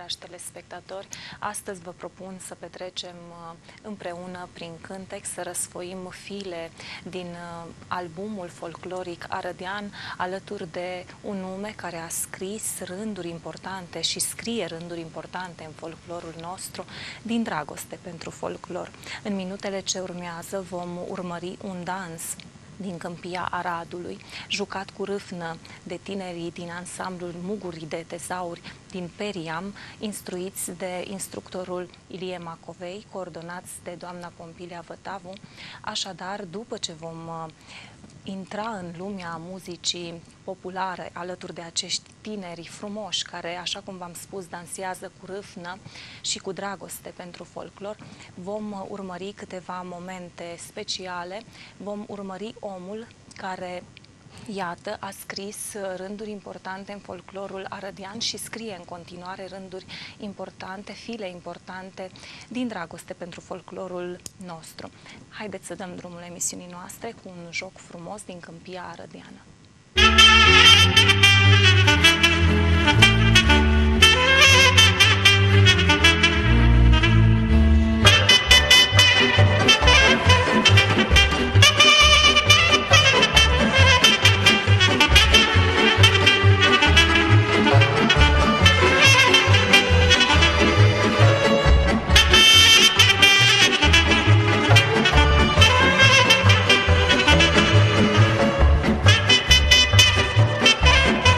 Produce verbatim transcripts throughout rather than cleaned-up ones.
dragi telespectatori! Astăzi vă propun să petrecem împreună prin cântec, să răsfoim file din albumul folcloric arădean, alături de un nume care a scris rânduri importante și scrie rânduri importante în folclorul nostru, din dragoste pentru folclor. În minutele ce urmează vom urmări un dans din Câmpia Aradului, jucat cu râvnă de tinerii din ansamblul Mugurii de Tezauri din Periam, instruiți de instructorul Ilie Macovei, coordonați de doamna Pompilia Vătavu. Așadar, după ce vom intra în lumea muzicii populare alături de acești tineri frumoși care, așa cum v-am spus, dansează cu râvnă și cu dragoste pentru folclor, vom urmări câteva momente speciale, vom urmări omul care, iată, a scris rânduri importante în folclorul arădean și scrie în continuare rânduri importante, file importante din dragoste pentru folclorul nostru. Haideți să dăm drumul emisiunii noastre cu un joc frumos din Câmpia Arădeană. Thank you.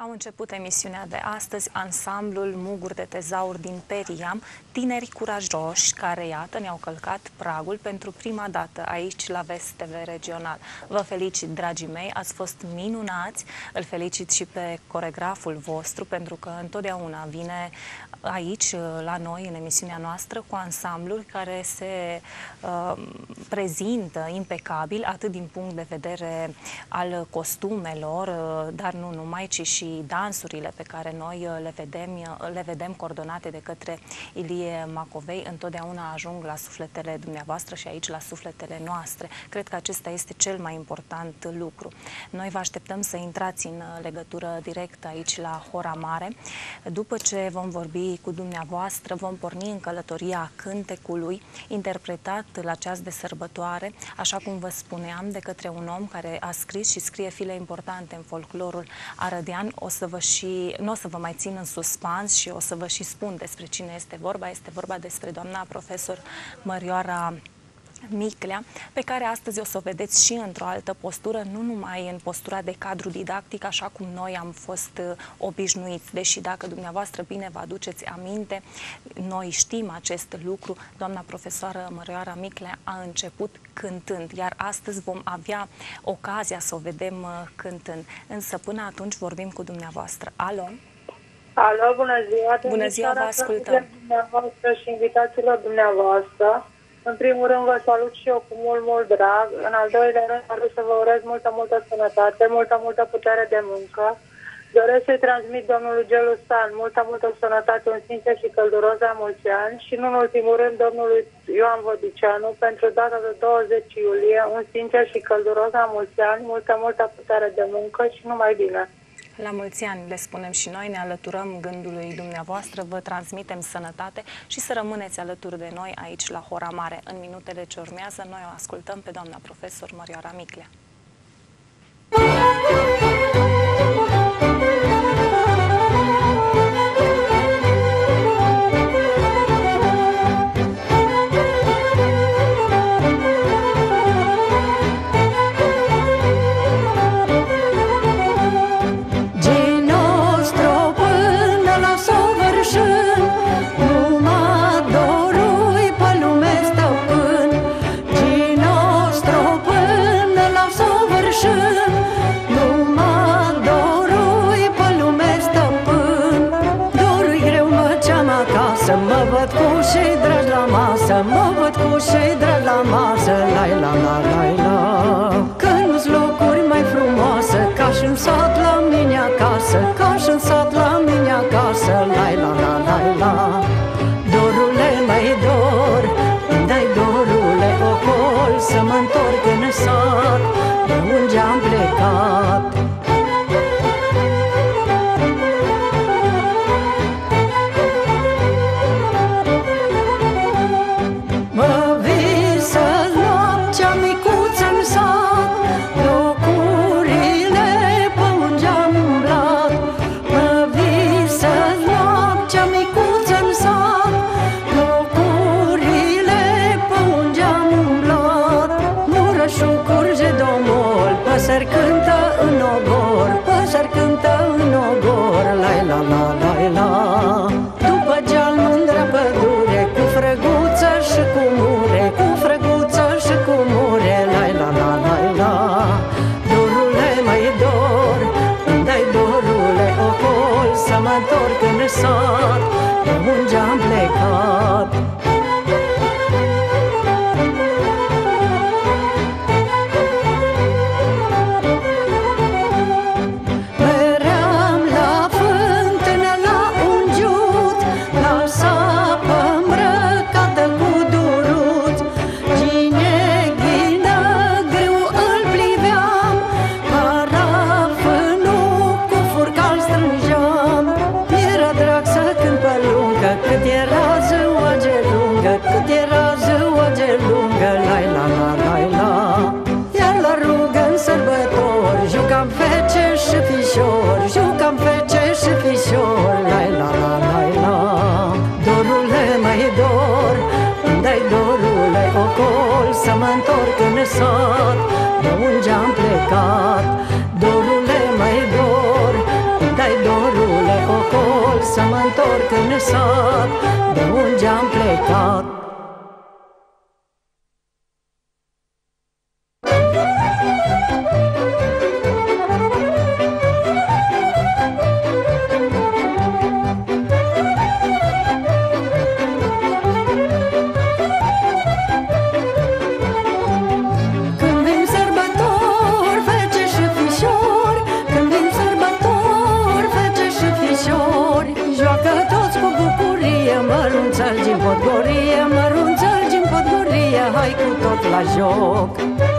Am început emisiunea de astăzi, ansamblul Muguri de Tezaur din Periam, tineri curajoși care, iată, ne-au călcat pragul pentru prima dată aici la Vest T V Regional. Vă felicit, dragii mei, ați fost minunați, îl felicit și pe coregraful vostru, pentru că întotdeauna vine aici, la noi, în emisiunea noastră, cu ansambluri care se uh, prezintă impecabil, atât din punct de vedere al costumelor, uh, dar nu numai, ci și dansurile pe care noi le vedem, le vedem coordonate de către Ilie Macovei, întotdeauna ajung la sufletele dumneavoastră și aici la sufletele noastre. Cred că acesta este cel mai important lucru. Noi vă așteptăm să intrați în legătură directă aici la Hora Mare. După ce vom vorbi cu dumneavoastră, vom porni în călătoria cântecului, interpretat la ceas de sărbătoare, așa cum vă spuneam, de către un om care a scris și scrie file importante în folclorul arădean. O să vă și, nu o să vă mai țin în suspans și o să vă și spun despre cine este vorba. Este vorba despre doamna profesor Mărioara Miclea, pe care astăzi o să o vedeți și într-o altă postură, nu numai în postura de cadru didactic, așa cum noi am fost obișnuiți, deși dacă dumneavoastră bine vă aduceți aminte, noi știm acest lucru, doamna profesoară Mărioara Miclea a început cântând, iar astăzi vom avea ocazia să o vedem cântând. Însă până atunci vorbim cu dumneavoastră. Alo? Alo, bună ziua! Bună ziua, vă ascultăm! Dumneavoastră și invitațiilor dumneavoastră. În primul rând vă salut și eu cu mult, mult drag. În al doilea rând vreau să vă urez multă, multă sănătate, multă, multă putere de muncă. Doresc să-i transmit domnului Gelu Stan multă, multă sănătate, un sincer și călduros la mulți ani și, nu în ultimul rând, domnului Ioan Vodicianu pentru data de douăzeci iulie, un sincer și călduros la mulți ani, multă, multă putere de muncă și numai bine. La mulți ani, le spunem și noi, ne alăturăm gândului dumneavoastră, vă transmitem sănătate și să rămâneți alături de noi aici la Hora Mare. În minutele ce urmează, noi o ascultăm pe doamna profesor Mărioara Miclea. Mă văd cu cei dragi la masă, mă văd cu cei dragi la masă, lai la la lai la. Când nu-s locuri mai frumoase, ca și-n sat la mine acasă, ca și-n sat la mine acasă, lai la la lai la. Dorule, mai dor, dai dorule ocol, să mă întorc în sat, de unde am plecat. Păsări cântă în ogor, păsări cântă în ogor, lai la la lai la. După geal mândră pădure, cu frăguță și cu mure, cu frăguță și cu mure, lai la la lai la. Dorule, mai dor, îmi dai dorule ocol, să mă întorc în sat, de unde am plecat. Jucam fece și fișor, jucam fece și fișor, lai la la lai la. Dorule, mai dor, îmi dai dorule ocol, să mă întorc în sat, de unde am plecat. Dorule, mai dor, îmi dai să mă întorc în sat, de unde am plecat. Mărunțălgi în podgorie, mărunțălgi în podgorie, hai cu tot la joc.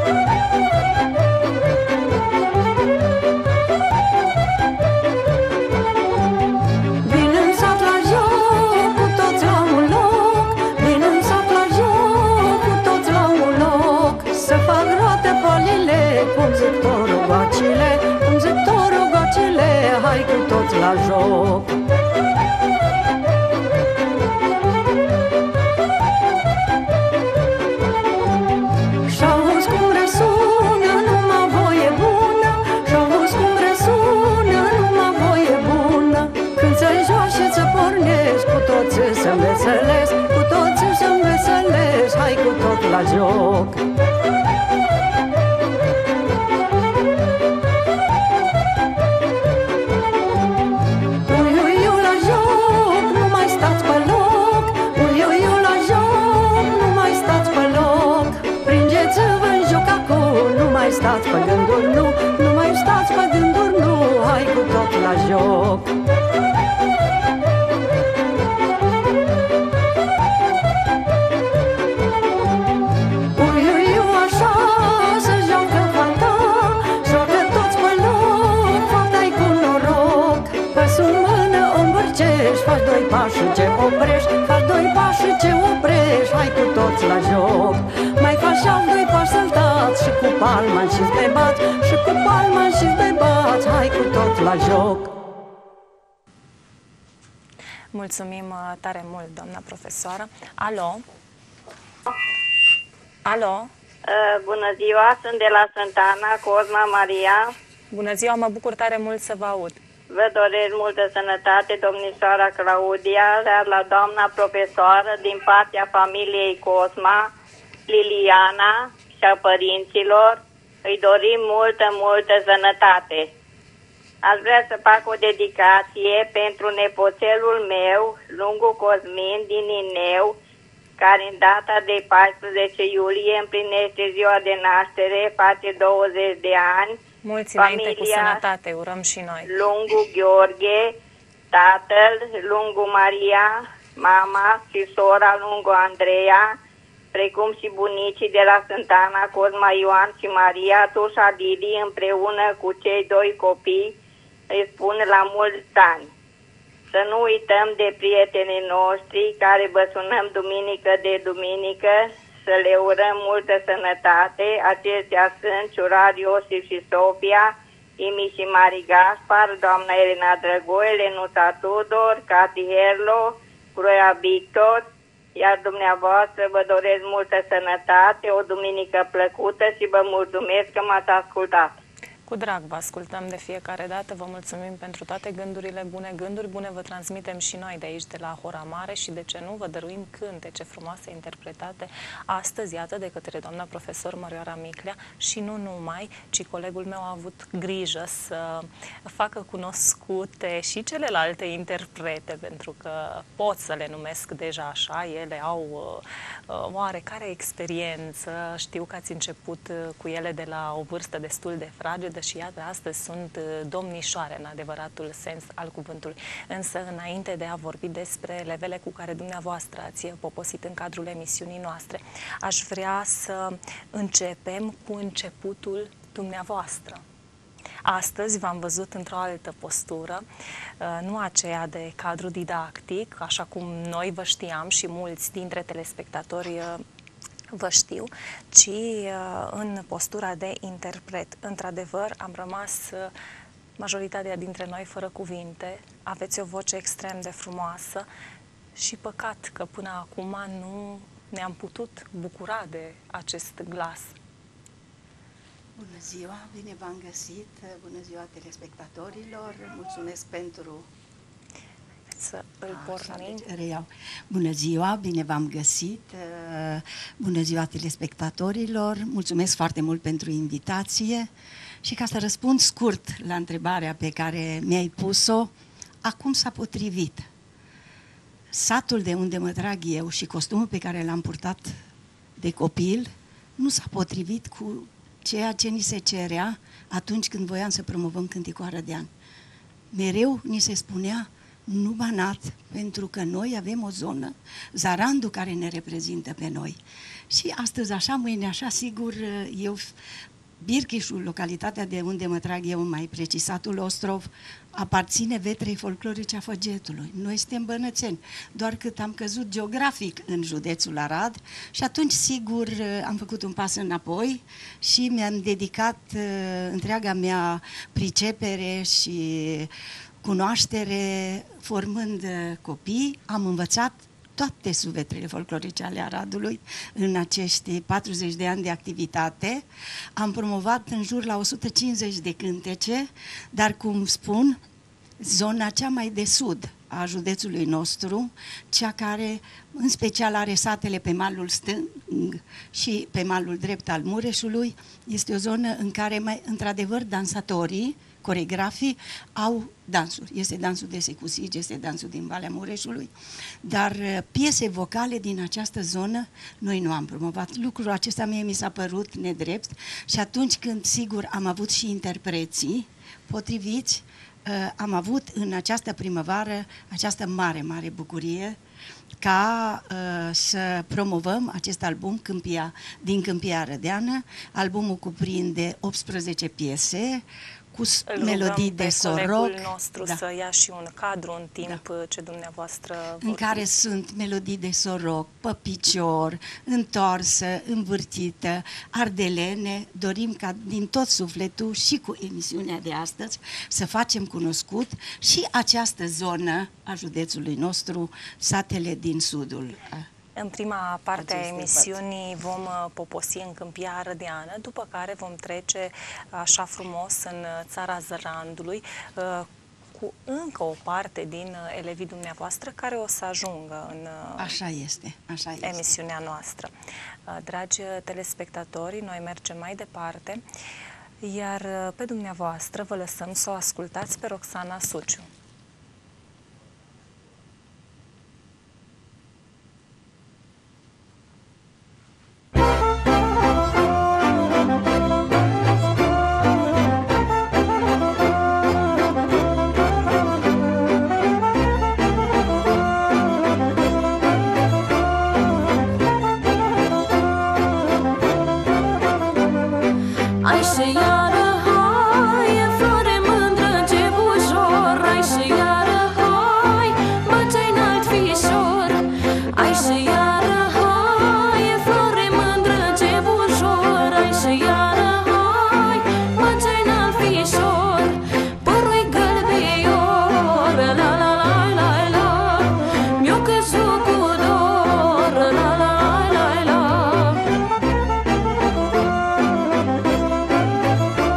Vin în sat la joc, cu toți la un loc. Vin în sat la joc, cu toți la un loc. Să fac roate polile, cum zic torugocile, cum zic torugocile, hai cu toți la joc. Să-mi veselesc, cu toții să-mi veselesc, hai cu tot la joc. Uiuiu la joc, nu mai stați pe loc. Uiuiu la joc, nu mai stați pe loc. Pringeți-vă în joc acum, nu mai stați pe gânduri, nu. Nu mai stați pe gânduri, nu, hai cu tot la joc. Faci doi pași ce oprești, faci doi pași ce oprești, hai cu toți la joc. Mai faci și doi pași săltați și cu palma și-ți bebați, și cu palma și-ți bebați, hai cu toți la joc. Mulțumim tare mult, doamna profesoară. Alo? Alo? Uh, bună ziua, sunt de la Santana, Cosma Maria. Bună ziua, mă bucur tare mult să vă aud. Vă doresc multă sănătate, domnișoara Claudia, iar la doamna profesoară, din partea familiei Cosma, Liliana și a părinților, îi dorim multă, multă sănătate. Aș vrea să fac o dedicație pentru nepoțelul meu, Lungu Cosmin, din Ineu, care în data de paisprezece iulie împlinește ziua de naștere, face douăzeci de ani. Mulți înainte cu sănătate, urăm și noi. Lungu Gheorghe, tatăl, Lungu Maria, mama și sora Lungu Andreea, precum și bunicii de la Santana, Cosma Ioan și Maria, Tușa Didi, împreună cu cei doi copii, îi spun la mulți ani. Să nu uităm de prietenii noștri care vă sunăm duminică de duminică, să le urăm multă sănătate. Acestea sunt Ciurar Iosif și Sofia, Imi și Mari Gaspar, doamna Elena Drăgoi, Lenuța Tudor, Cati Herlo, Croia Victor, iar dumneavoastră vă doresc multă sănătate, o duminică plăcută și vă mulțumesc că m-ați ascultat. Cu drag vă ascultăm de fiecare dată, vă mulțumim pentru toate gândurile bune, gânduri bune vă transmitem și noi de aici, de la Hora Mare și de ce nu, vă dăruim cântece frumoase interpretate astăzi, iată, de către doamna profesor Mărioara Miclea și nu numai, ci colegul meu a avut grijă să facă cunoscute și celelalte interprete, pentru că pot să le numesc deja așa, ele au uh, oarecare experiență, știu că ați început cu ele de la o vârstă destul de fragedă, și iată, astăzi sunt domnișoare în adevăratul sens al cuvântului. Însă, înainte de a vorbi despre elevele cu care dumneavoastră ați poposit în cadrul emisiunii noastre, aș vrea să începem cu începutul dumneavoastră. Astăzi v-am văzut într-o altă postură, nu aceea de cadru didactic, așa cum noi vă știam și mulți dintre telespectatori vă știu, ci în postura de interpret. Într-adevăr, am rămas majoritatea dintre noi fără cuvinte, aveți o voce extrem de frumoasă și păcat că până acum nu ne-am putut bucura de acest glas. Bună ziua, bine v-am găsit, bună ziua telespectatorilor, mulțumesc pentru să îl pornim. Reiau. Bună ziua, bine v-am găsit. Bună ziua telespectatorilor. Mulțumesc foarte mult pentru invitație. Și ca să răspund scurt la întrebarea pe care mi-ai pus-o, acum s-a potrivit. Satul de unde mă trag eu și costumul pe care l-am purtat de copil nu s-a potrivit cu ceea ce ni se cerea atunci când voiam să promovăm Cânticul Arădean. Mereu ni se spunea nu Banat, pentru că noi avem o zonă, Zarandu, care ne reprezintă pe noi. Și astăzi așa, mâine așa, sigur, eu, Birchișul, localitatea de unde mă trag eu, mai precis satul Ostrov, aparține vetrei folclorice a Făgetului. Noi suntem bănățeni, doar cât am căzut geografic în județul Arad și atunci, sigur, am făcut un pas înapoi și mi-am dedicat uh, întreaga mea pricepere și cunoaștere formând copii. Am învățat toate subvetrele folclorice ale Aradului în acești patruzeci de ani de activitate. Am promovat în jur la o sută cincizeci de cântece, dar, cum spun, zona cea mai de sud a județului nostru, cea care în special are satele pe malul stâng și pe malul drept al Mureșului, este o zonă în care, mai într-adevăr, dansatorii, coregrafii au dansuri. Este dansul de Secusigi, este dansul din Valea Mureșului, dar piese vocale din această zonă noi nu am promovat. Lucrul acesta mie mi s-a părut nedrept și atunci când, sigur, am avut și interpreții potriviți, am avut în această primăvară această mare, mare bucurie ca uh, să promovăm acest album Câmpia, din Câmpia Arădeană. Albumul cuprinde optsprezece piese cu îl melodii de soroc. Colegul nostru da. să ia și un cadru în timp da. ce dumneavoastră în vorbiți. care sunt melodii de soroc, pe picior, întoarsă, învârtită, ardelene. Dorim ca din tot sufletul și cu emisiunea de astăzi să facem cunoscut și această zonă a județului nostru, satele din sudul. În prima parte a Aceste emisiunii vom poposi în Câmpia Arădeană, după care vom trece așa frumos în țara Zărandului cu încă o parte din elevii dumneavoastră care o să ajungă în așa este, așa este. emisiunea noastră. Dragi telespectatori, noi mergem mai departe, iar pe dumneavoastră vă lăsăm să o ascultați pe Roxana Suciu. Ai și iară, hai, e floare mândră, ce bujor. Ai și iară, hai, bă, ce-i înalt fișor. Ai și iară, hai, e floare mândră, ce bujor. Ai și iară, hai, bă, ce-i înalt fișor. Părui gălbior, la la la la la, mi-o căzut cu dor, la la la la la.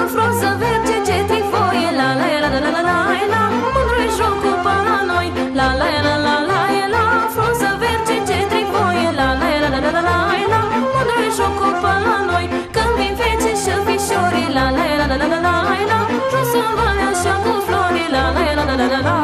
frunză verde ce trifoie, la la la la la la la la, mândru-i jocul pe la noi, la la la la la la, frunză verde ce trifoie, la la la la la la la, mândru-i jocul pe la noi, când vin fece și fișorii, la la la la la la la la, jos în vale așa cu flori, la la la la la la la.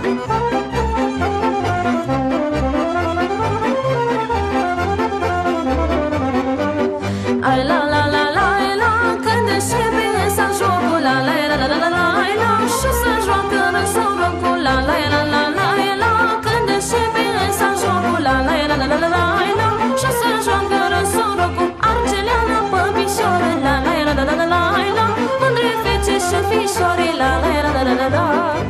Ai la la la la la, când începe să jocul, la la la la la la la, și să joacă răsău rocul, la la la la la la, când începe să jocul, la la la la la la la, și să joacă răsău rocul, argeleană pe pișoare, la la la la la la la, mândre fece și fișoare, la la la la la la.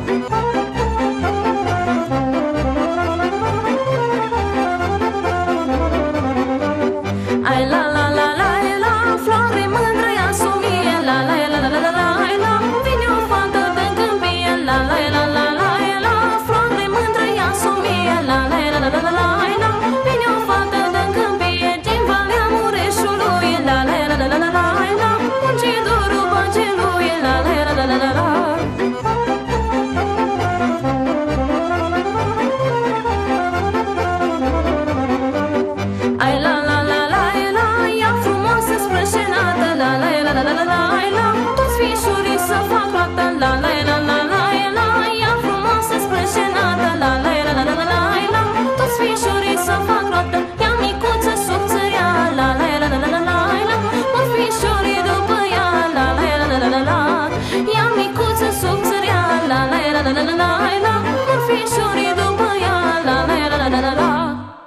Ai la la la la la, floare mândră ia sumie, la la la la la la la, vine o fată pe câmpie, la la la la la la, floare mândră ia sumie, la la la la la la la, vine o fată pe câmpie, din Valea Mureșului, la la la la la la la, muncedorul băgelui, la la la la la la la. Ai la la la la la, ea frumoasă sprășenată, la la la la la la la la, toți fișorii să fac roată, la la la la la la, ea frumoasă sprășenată, la la la la la la la, toți fișorii să fac roată, ea micuță subțărea, la la la la la la la, mor fișorii după ea, la la la la la la la, ea micuță subțărea, la la la la la la la, mor fișorii după ea, la la la la la la la.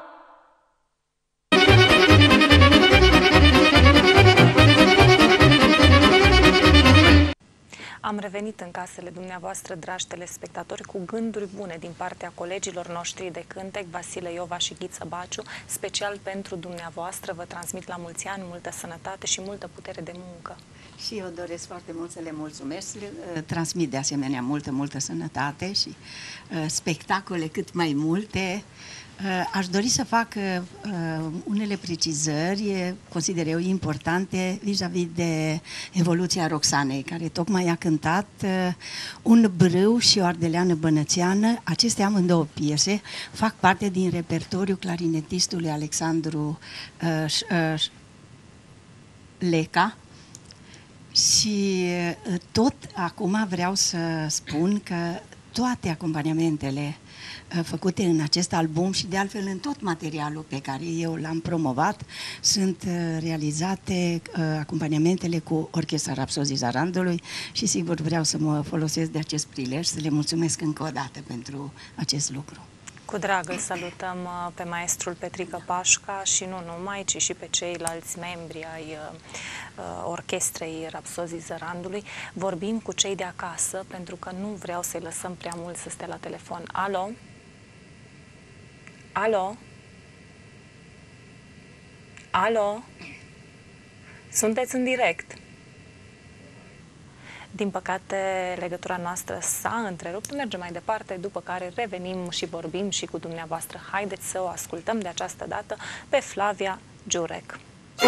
Am revenit în casele dumneavoastră, dragi telespectatori, cu gânduri bune din partea colegilor noștri de cântec, Vasile Iova și Ghiță Baciu. Special pentru dumneavoastră vă transmit la mulți ani multă sănătate și multă putere de muncă. Și eu doresc foarte mult să le mulțumesc, le transmit de asemenea multă, multă sănătate și uh, spectacole cât mai multe. Uh, aș dori să fac uh, unele precizări, consider eu importante, vis-a-vis de evoluția Roxanei, care tocmai a cântat uh, Un brâu și o ardeleană bănățeană. Acestea amândouă piese fac parte din repertoriul clarinetistului Alexandru uh, uh, Leca. Și tot acum vreau să spun că toate acompaniamentele făcute în acest album și de altfel în tot materialul pe care eu l-am promovat sunt realizate acompaniamentele cu Orchestra Rapsozii Zarandului și sigur vreau să mă folosesc de acest prilej să le mulțumesc încă o dată pentru acest lucru. Cu drag îl salutăm pe maestrul Petrică Pașca și nu numai, ci și pe ceilalți membri ai uh, Orchestrei Rapsozii Zărandului. Vorbim cu cei de acasă, pentru că nu vreau să-i lăsăm prea mult să stea la telefon. Alo? Alo? Alo? Sunteți în direct? Din păcate, legătura noastră s-a întrerupt, mergem mai departe, după care revenim și vorbim și cu dumneavoastră. Haideți să o ascultăm de această dată pe Flavia Giurec.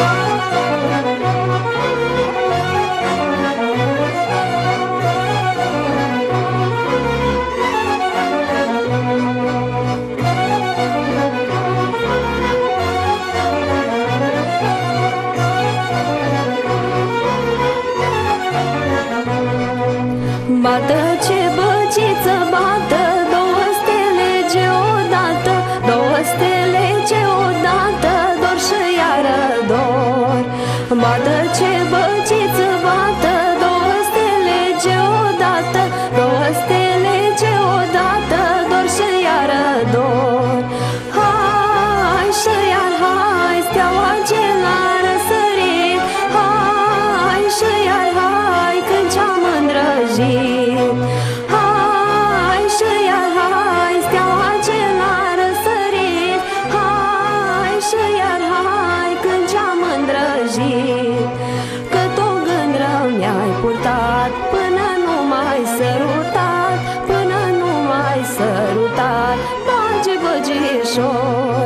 Bată ce băciță bată, două stele ce odată, două stele ce odată, dor și iară dor. Bată ce băciță bată, două stele ce odată, două stele ce odată, dor și iară dor. Hai și iar hai, steaua ce l-a răsărit, hai și iar hai, când cea mândrăjit. Hai și iar hai, steaua ce l-a răsărit, hai și iar hai, când cea mândrăjit. Cât o gândră mi-ai purtat, până nu m-ai sărutat, până nu m-ai sărutat, bage băgișor.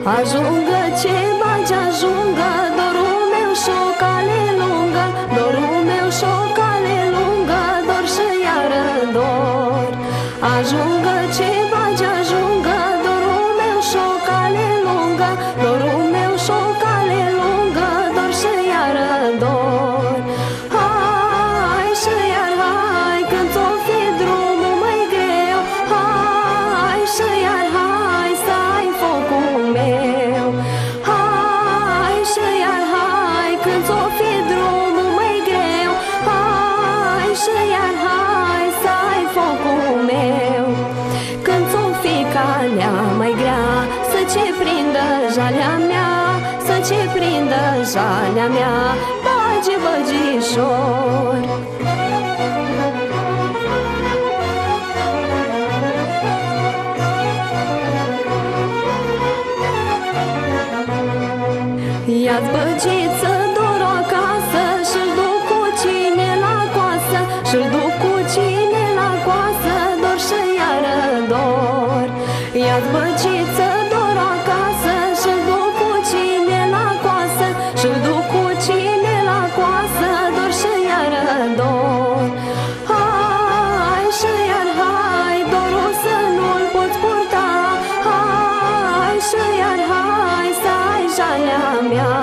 Ajungă ce bagi, ajungă dorul meu și o cale lungă, dorul meu și o cale lungă, dor și iară dor. Ajungă ce bagi, ajungă dorul meu și o cale lungă, dorul meu și o cale lungă, dor și iară dor. Hai și iar hai, când ți-o fi drumul mai greu, hai și iar hai, să ai focul meu. Hai și iar hai, când ți-o fi drumul mai greu, hai și iar hai, să ai focul meu. Când ți-o fi calea mai grea, să ce prindă jalea mea, să ce prindă jalea mea, bagi băgișor. Ia-ți băgiță dorul acasă, și-l duc cu cine la coasă, și-l duc cu cine la coasă, dor și iară dor. Ia-ți băgiță dorul acasă, și-l duc cu cine la coasă, și-l duc cu cine la coasă, dor și iară dor. Hai și iar hai, dorul să nu-l poți purta, hai și iar hai, să ai jalea mea.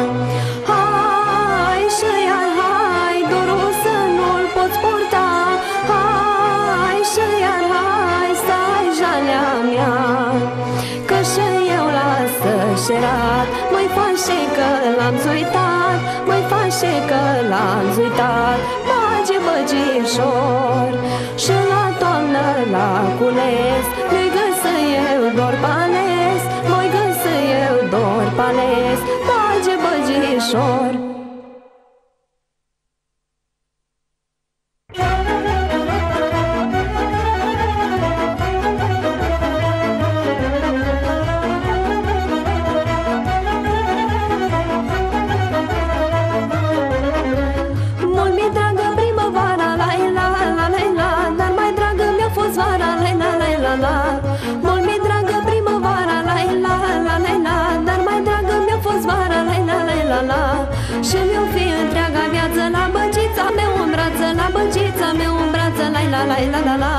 Hai și iar hai, dorul să nu-l poți purta, hai și iar hai, să ai jalea mea. Că și eu lasă șerat, măi face că l-am zuitat, măi face că l-am zuitat, bagi băgișor. Și la toamnă la cules, nu-i găsă eu dor pales, măi găsă eu dor pales, bagi băgișor. Mult mi-e dragă primăvara, la la la la la, dar mai dragă mi-a fost vara, la la la la la. Mult mi-e dragă primăvara, la la la la la, dar mai dragă mi-a fost vara, la la la la la. Și mi-o fi întreaga viață la băgița mea în brață, la băgița mea în brață, la la la la la la.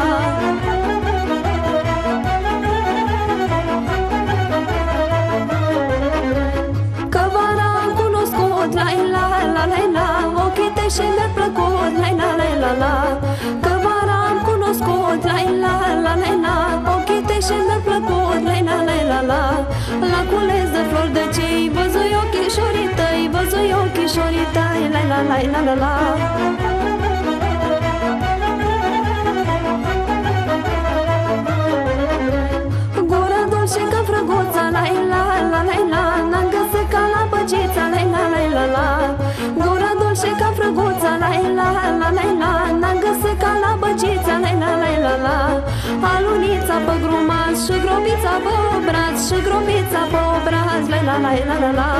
Că vara am cunoscut, la la la la la, ochii tăi și mi-a plăcut, la la la la la. Că vara am cunoscut, la la la la la, ochii tăi și mi-a plăcut, la la la la la. La cules de flori de cei, văzui ochișorii tăi, văzui ochișorii tăi, la la la la la la. Gura dulce ca frăguța, la la la la la, n-am găsit ca la băgița, la la la la la. Gura dulce ca frăguța, la la la la la, n-am găsit ca la băgița, la la la la la. Alunița pe grumaț și grobița pe obraz, și grobița pe obraz, la la la la la la.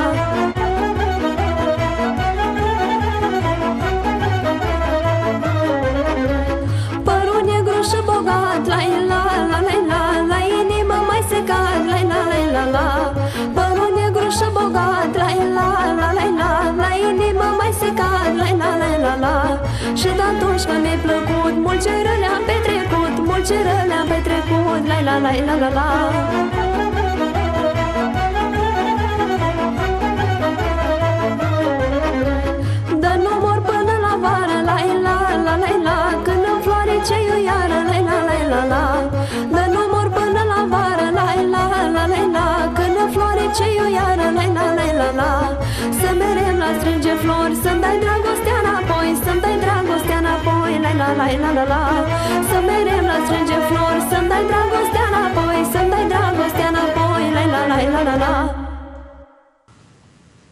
Părul negru și bogat, la la la la la, la inimă mai secat, la la la la la. Părul negru și bogat, la la la la la, la inimă mai secat, la la la la la. Și de atunci că mi-ai plăcut, mult ce răle am petrecut, mult ce răle am petrecut, la la la la la la. Dă nu mor până la vară, la la la la la, când în floare ce eu iară, la la la la la. Dă nu mor până la vară, la la la la la, când în floare ce eu iară, la la la la la. Să merem la strânge flori, să-mi dai dragostea înapoi, să-mi dai dragostea înapoi, la la la la la la. Să merem la strânge flori, să-mi dai dragostea înapoi, să-mi dai dragostea înapoi, la la la la la la.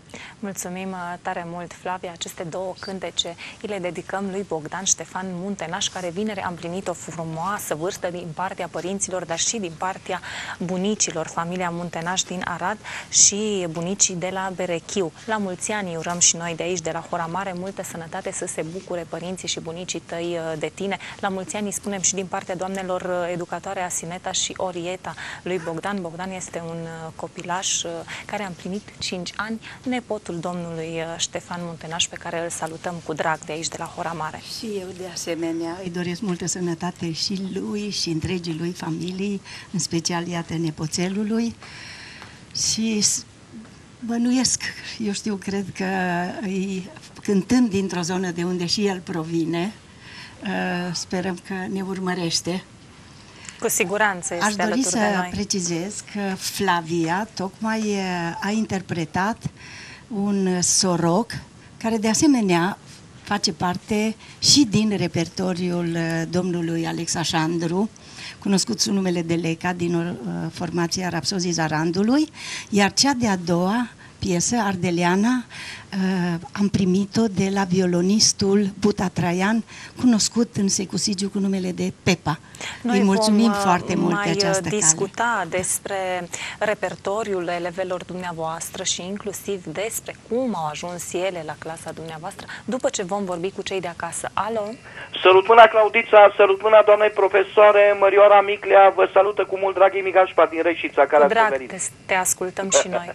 Mulțumim uh, tare mult, Flavia. Aceste două cântece îi le dedicăm lui Bogdan Ștefan Muntenaș, care vineri a împlinit o frumoasă vârstă din partea părinților, dar și din partea bunicilor, familia Muntenaș din Arad și bunicii de la Berechiu. La mulți ani îi urăm și noi de aici, de la Hora Mare, multă sănătate, să se bucure părinții și bunicii tăi uh, de tine. La mulți ani îi spunem și din partea doamnelor uh, educatoare Asineta și Orieta lui Bogdan. Bogdan este un uh, copilaș uh, care a împlinit cinci ani, nepotul domnului Ștefan Muntenaș, pe care îl salutăm cu drag de aici, de la Hora Mare. Și eu, de asemenea, îi doresc multă sănătate și lui și întregii lui familii, în special, iată, nepoțelului. Și bănuiesc, eu știu, cred că îi, cântând dintr-o zonă de unde și el provine, sperăm că ne urmărește. Cu siguranță este Aș dori alături să de noi. precizez că Flavia tocmai a interpretat un soroc care de asemenea face parte și din repertoriul domnului Alex Așandru, cunoscut sub numele de Leca, din uh, formația Rapsozii Zarandului, iar cea de-a doua piesă, Ardeleana, uh, am primit-o de la violonistul Buta Traian, cunoscut în Secusigiu cu numele de Pepa. Noi Îi mulțumim vom foarte mult mai pe această discuta cale. despre repertoriul elevelor dumneavoastră și inclusiv despre cum au ajuns ele la clasa dumneavoastră, după ce vom vorbi cu cei de acasă. Alo? Sărut mâna, Claudița, sărut mâna doamnei profesoare Mărioara Miclea, vă salută cu mult drag Emi Gașpar din Reșița, care Cu drag, ați te, te ascultăm și noi.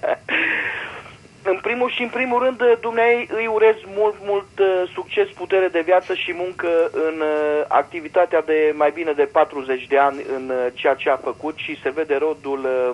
În primul și în primul rând, dumneai îi urez mult, mult uh, succes, putere de viață și muncă în uh, activitatea de mai bine de patruzeci de ani în uh, ceea ce a făcut și se vede rodul uh,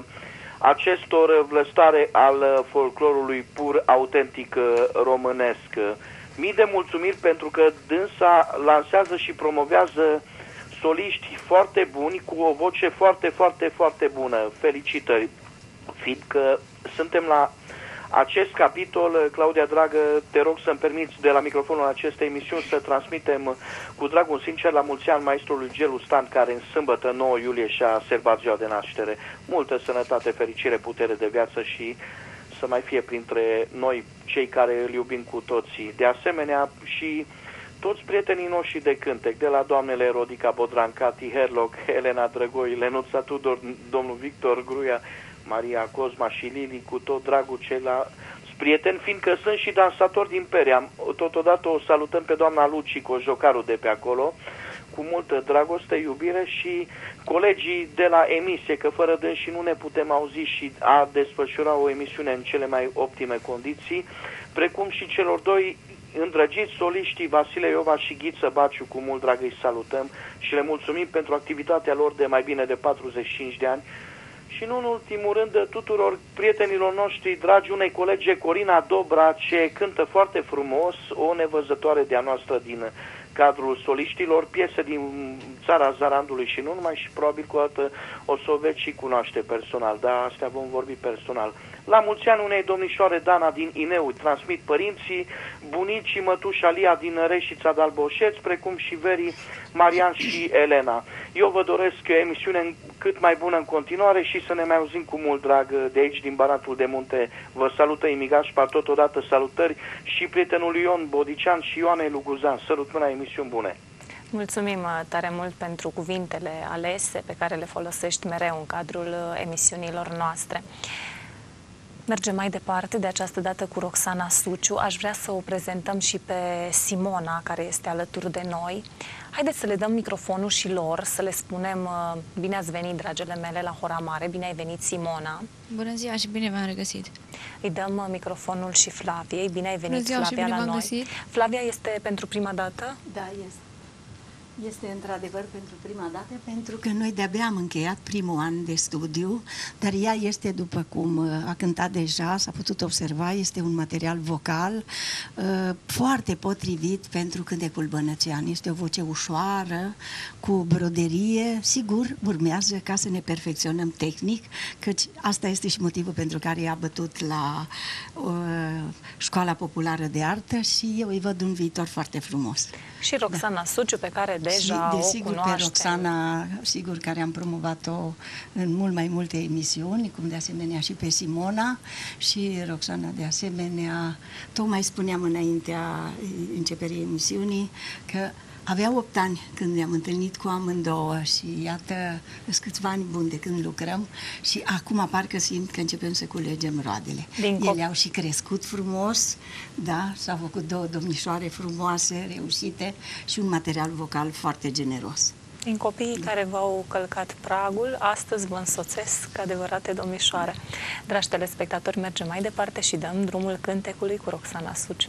acestor vlăstare al uh, folclorului pur, autentic uh, românesc. Mii de mulțumiri pentru că dânsa lansează și promovează soliști foarte buni, cu o voce foarte, foarte, foarte bună. Felicitări, fiindcă suntem la acest capitol. Claudia, dragă, te rog să-mi permiți de la microfonul acestei emisiuni să transmitem cu dragul sincer la mulți ani maestrului Gelu Stan, care în sâmbătă nouă iulie și-a sărbat ziua de naștere. Multă sănătate, fericire, putere de viață și să mai fie printre noi cei care îl iubim cu toții. De asemenea, și toți prietenii noștri de cântec, de la doamnele Rodica Bodran, Cati Herlock, Elena Drăgoi, Lenuța Tudor, domnul Victor Gruia, Maria Cosma și Lili, cu tot dragul ceilalți prieteni, fiindcă sunt și dansatori din Perea. Totodată o salutăm pe doamna Lucico, jocarul de pe acolo, cu multă dragoste, iubire, și colegii de la emisie, că fără dânsii nu ne putem auzi și a desfășura o emisiune în cele mai optime condiții, precum și celor doi îndrăgiți soliștii Vasile Iova și Ghiță Baciu, cu mult drag îi salutăm și le mulțumim pentru activitatea lor de mai bine de patruzeci și cinci de ani. Și nu în ultimul rând tuturor prietenilor noștri dragi, unei colege, Corina Dobra, ce cântă foarte frumos, o nevăzătoare de-a noastră din cadrul soliștilor, piese din țara Zarandului și nu numai, și probabil cu o dată o să o veți și cunoaște personal, dar astea vom vorbi personal. La mulți ani unei domnișoare Dana din Ineu, transmit părinții, bunicii mătușa Lia din Reșița de Alboșeț, precum și verii Marian și Elena. Eu vă doresc o emisiune cât mai bună în continuare și să ne mai auzim cu mult drag de aici, din Banatul de Munte. Vă salută Emi Gașpar, totodată salutări și prietenul Ion Bodician și Ioanei Luguzan. Sărut mâna, emisiuni bune! Mulțumim tare mult pentru cuvintele alese pe care le folosești mereu în cadrul emisiunilor noastre. Mergem mai departe, de această dată cu Roxana Suciu. Aș vrea să o prezentăm și pe Simona, care este alături de noi. Haideți să le dăm microfonul și lor, să le spunem bine ați venit, dragele mele, la Hora Mare. Bine ai venit, Simona. Bună ziua și bine v-am regăsit. Îi dăm microfonul și Flaviei. Bine ai venit, Bună ziua, Flavia, și bine la v-am noi. găsit. Flavia este pentru prima dată? Da, este. Este într-adevăr pentru prima dată, pentru că noi de-abia am încheiat primul an de studiu, dar ea este, după cum a cântat deja, s-a putut observa, este un material vocal uh, foarte potrivit pentru cântecul bănățean. Este o voce ușoară, cu broderie, sigur, urmează ca să ne perfecționăm tehnic, căci asta este și motivul pentru care i-a bătut la uh, Școala Populară de Artă și eu îi văd un viitor foarte frumos. Și Roxana Suciu, pe care deja de, o desigur, cunoaștem. pe Roxana, sigur, care am promovat-o în mult mai multe emisiuni, cum de asemenea și pe Simona, și Roxana de asemenea, tocmai spuneam înaintea începerii emisiunii că avea opt ani când ne-am întâlnit cu amândouă și iată, sunt câțiva ani buni de când lucrăm și acum parcă simt că începem să culegem roadele. Ele au și crescut frumos, da, s-au făcut două domnișoare frumoase, reușite și un material vocal foarte generos. Din copiii da. care v-au călcat pragul, astăzi vă însoțesc ca adevărate domnișoare. Dragi telespectatori, mergem mai departe și dăm drumul cântecului cu Roxana Suciu.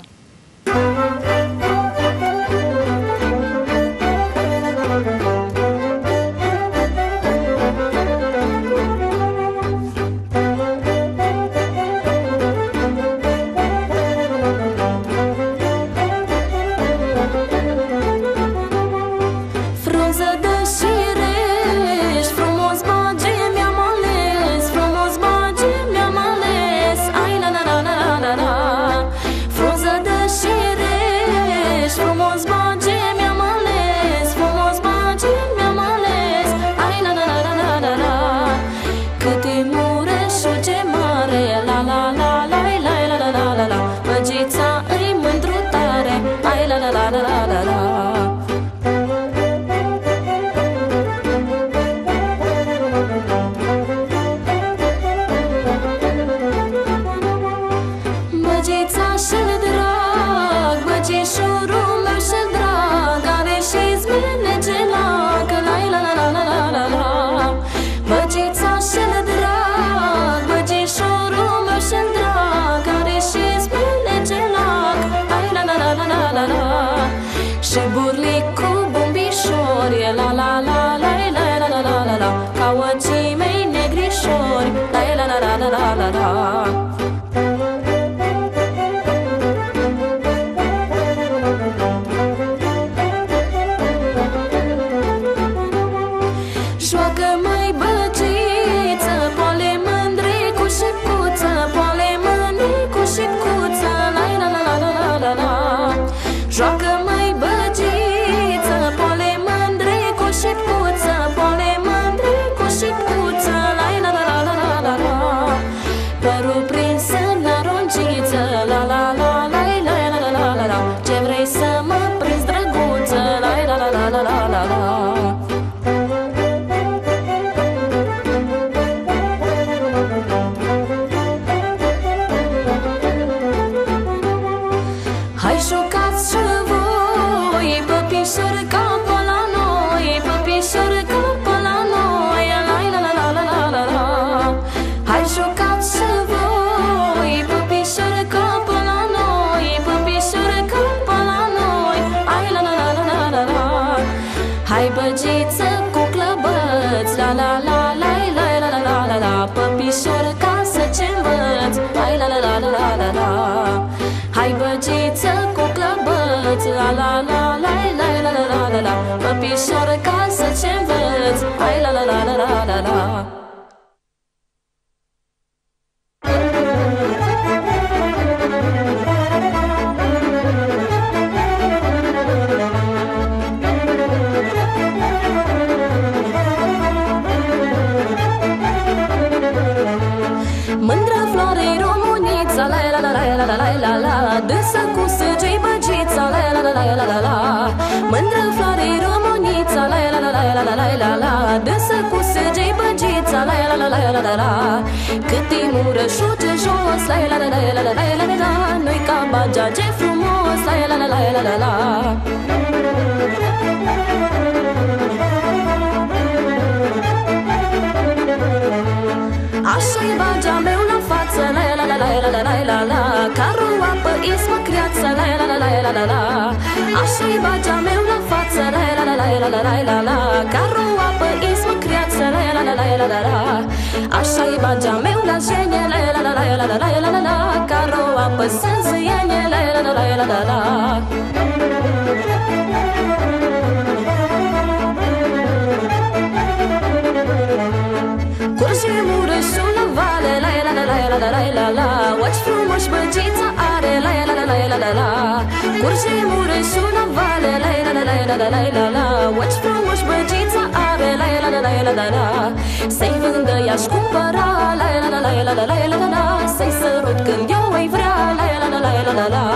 Curge mură și la vale, la la la la la la la la la. Ochi frumoși băgița are, la la la la la la la. Curge mureșul la vale, la la la la la la la la. Ochi frumoși băgița are, la la la la la la la. Să-i vândă i-aș cumpăra, la la la la la la la la la. Să-i sărut când eu îi vrea, la la la la la la la.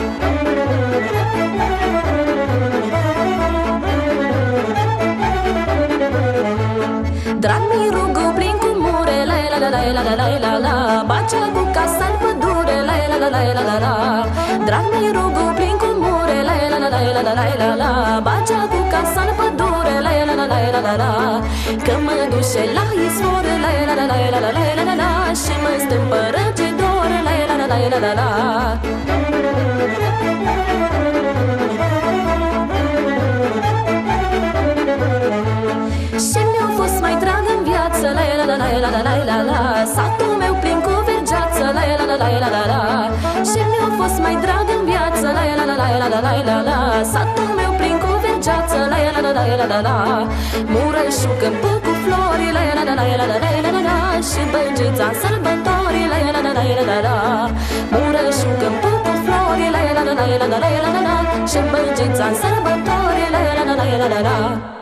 Drag mi rugă plin cu mure, la la la la la la la la la. Bacea cu casa în pădure, la la la la la la la. Drag mi rugă plin cu mure, la la la la la la la la la. Bacea cu casa în pădure, la la la la la la la. Că mă duce la izvor, la la la la la la la la la. Și mă stâmpără ce dor, la la la la la la la. Și mi-a fost mai drag în viață, la la la la la la la la. Satul meu plin cu vergeață, la la la la la la la. Și mi-a fost mai drag în viață, la la la la la la la la. Satul meu plin cu vergeață, la la la la la la la. Mureșul câmpul cu flori, la la la la la la la la la. Și băgița sărbători, la la la la la la la. Mureșul câmpul cu flori, la la la la la la la la. Și băgița sărbători, la la la la la la la.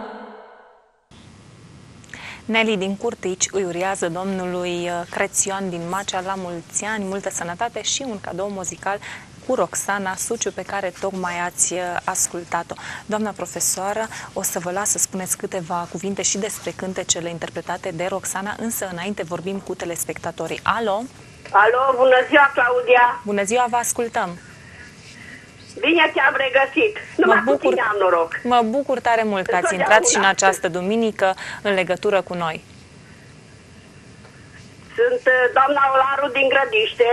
Nelly din Curtici îi urează domnului Crețioan din Macea la mulți ani, multă sănătate și un cadou muzical cu Roxana Suciu, pe care tocmai ați ascultat-o. Doamna profesoară, o să vă las să spuneți câteva cuvinte și despre cântecele interpretate de Roxana, însă înainte vorbim cu telespectatorii. Alo? Alo, bună ziua, Claudia! Bună ziua, vă ascultăm! Bine te-am regăsit. Numai mă bucur, cu tine am noroc. Mă bucur tare mult că ați intrat și în această duminică în legătură cu noi. Sunt doamna Olaru din Grădiște.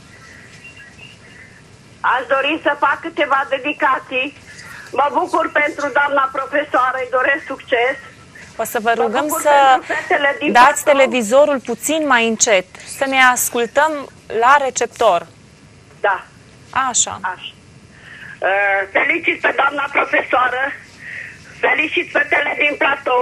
Aș dori să fac câteva dedicații. Mă bucur pentru doamna profesoară, îi doresc succes. O să vă rugăm să dați televizorul puțin mai încet, să ne ascultăm la receptor. Da. Așa. Așa. Uh, felicit pe doamna profesoară, felicit fetele din platou.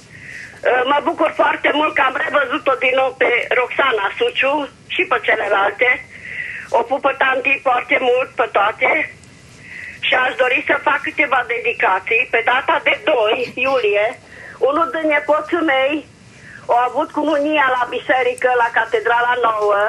Uh, mă bucur foarte mult că am revăzut-o din nou pe Roxana Suciu și pe celelalte. O pupă tantii foarte mult pe toate și aș dori să fac câteva dedicații. Pe data de doi iulie, unul din nepoții mei a avut cununia la biserică, la Catedrala Nouă,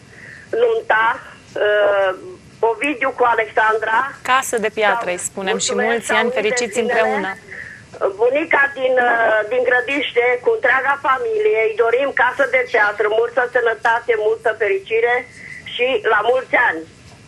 nunta, uh, Ovidiu cu Alexandra. Casă de piatră, îi spunem, și mulți ani fericiți împreună. Bunica din, din Grădiște, cu întreaga familie, îi dorim casă de piatră, multă sănătate, multă fericire și la mulți ani.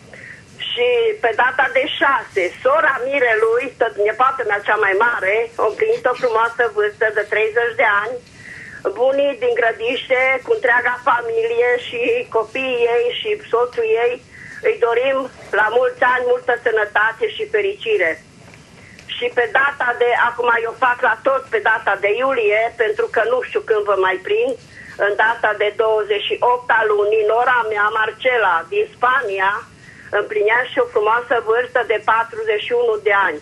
Și pe data de șase, sora Mirelui, nepoată mea cea mai mare, a împlinit o frumoasă vârstă de treizeci de ani. Bunii din Grădiște, cu întreaga familie și copiii ei și soțul ei, îi dorim la mulți ani multă sănătate și fericire. Și pe data de, acum eu fac la tot pe data de iulie, pentru că nu știu când vă mai prind, în data de douăzeci și opt a lunii, nora mea, Marcela, din Spania, împlinea și o frumoasă vârstă de patruzeci și unu de ani.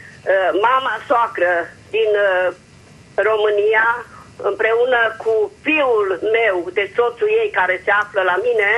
Mama soacră din România, împreună cu fiul meu, de soțul ei, care se află la mine,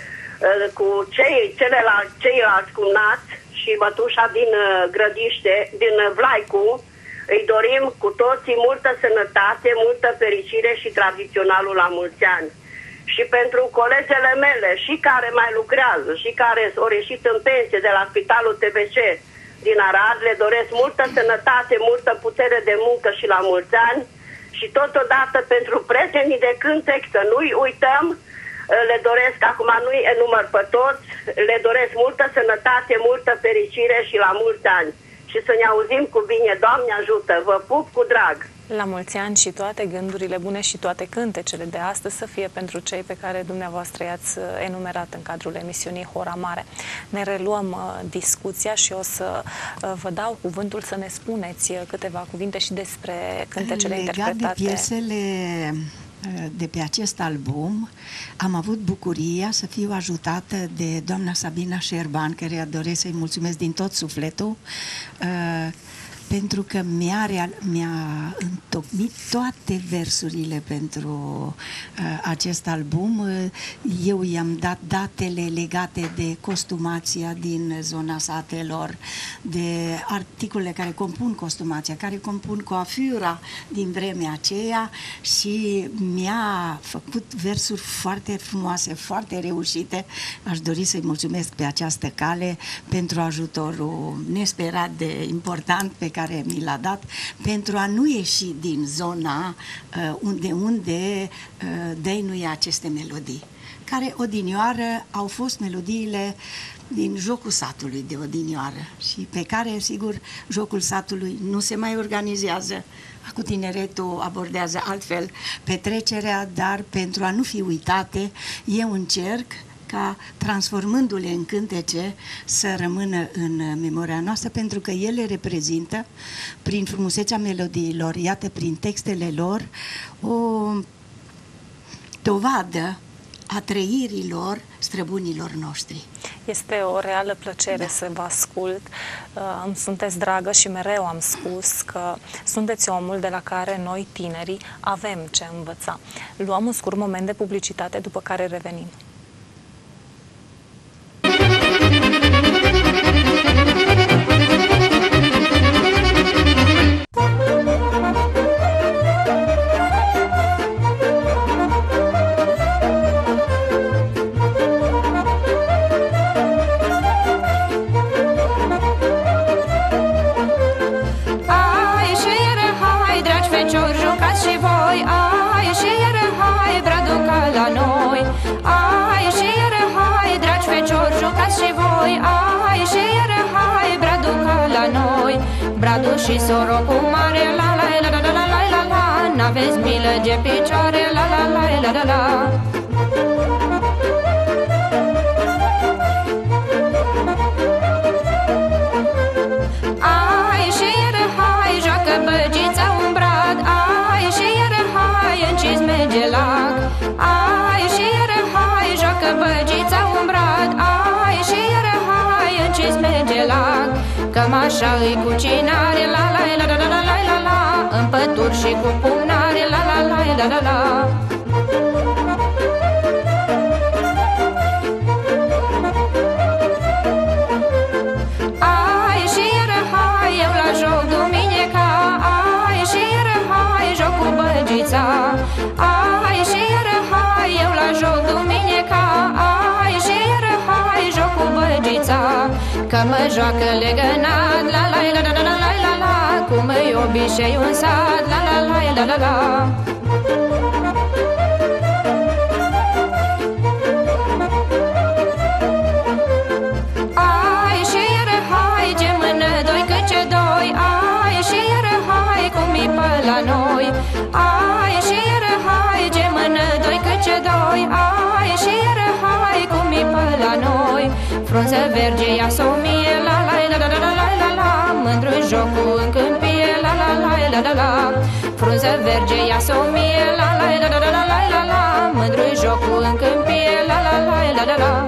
cu cei, celelalte, ceilalți cumnați și mătușa din Grădiște, din Vlaicu, îi dorim cu toții multă sănătate, multă fericire și tradiționalul la mulți ani. Și pentru colegele mele, și care mai lucrează, și care au ieșit în pensie de la Spitalul T V C din Arad, le doresc multă sănătate, multă putere de muncă și la mulți ani. Și totodată pentru prietenii de cântec, să nu-i uităm, le doresc, acum nu-i enumăr pe toți, le doresc multă sănătate, multă fericire și la mulți ani. Și să ne auzim cu bine, Doamne ajută, vă pup cu drag! La mulți ani și toate gândurile bune și toate cântecele de astăzi să fie pentru cei pe care dumneavoastră i-ați enumerat în cadrul emisiunii Hora Mare. Ne reluăm uh, discuția și o să uh, vă dau cuvântul să ne spuneți câteva cuvinte și despre cântecele Legat interpretate. de piesele de pe acest album, am avut bucuria să fiu ajutată de doamna Sabina Șerban, care doresc să-i mulțumesc din tot sufletul, pentru că mi-a, real, mi-a întocmit toate versurile pentru uh, acest album. Eu i-am dat datele legate de costumația din zona satelor, de articole care compun costumația, care compun coafura din vremea aceea și mi-a făcut versuri foarte frumoase, foarte reușite. Aș dori să-i mulțumesc pe această cale pentru ajutorul nesperat de important pe care mi l-a dat pentru a nu ieși din zona uh, unde, unde uh, dăinuie aceste melodii, care odinioară au fost melodiile din jocul satului de odinioară și pe care, sigur, jocul satului nu se mai organizează. Cu tineretul abordează altfel petrecerea, dar pentru a nu fi uitate, eu încerc ca, transformându-le în cântece, să rămână în memoria noastră, pentru că ele reprezintă, prin frumusețea melodiilor, iată, prin textele lor, o dovadă a trăirilor străbunilor noștri. Este o reală plăcere da. să vă ascult. Îmi sunteți dragă și mereu am spus că sunteți omul de la care noi, tinerii, avem ce învăța. Luăm un scurt moment de publicitate, după care revenim. Bradu și sorocul mare, la la la la la la la la, n-aveți milă de picioare, la la la la la la. Ai și iară hai, joacă băgița un brad, ai și iară hai, în cizme gelac. Ai și iară hai, joacă băgița un brad, ai și iară hai, în cizme gelac. Cam așa îi cu cinare, la la la la la la la la, în pături și cu pumnare, la la la la la la. Ai și iară hai, eu la joc duminica, ai și iară hai, joc cu băgița. Ai și iară hai, eu la joc duminica, ai și iară hai, joc cu băgița. Că mă joacă legănat, la la la la la la la la, cum îi obișei un sat, la la la la la la. Ai și iară hai, ce mână doi cât ce doi, ai și iară hai, cum e pe la noi. Ai și iară hai, ce mână doi cât ce doi, ai și iară hai, cum e pe la noi. Frunză verge, ia s-o mie, la la la la la la la la, mândru-i jocul în câmpie, la la la la la la. Frunză verge, ia s-o mie, la la la la la la la la, mândru-i jocul în câmpie, la la la la la la.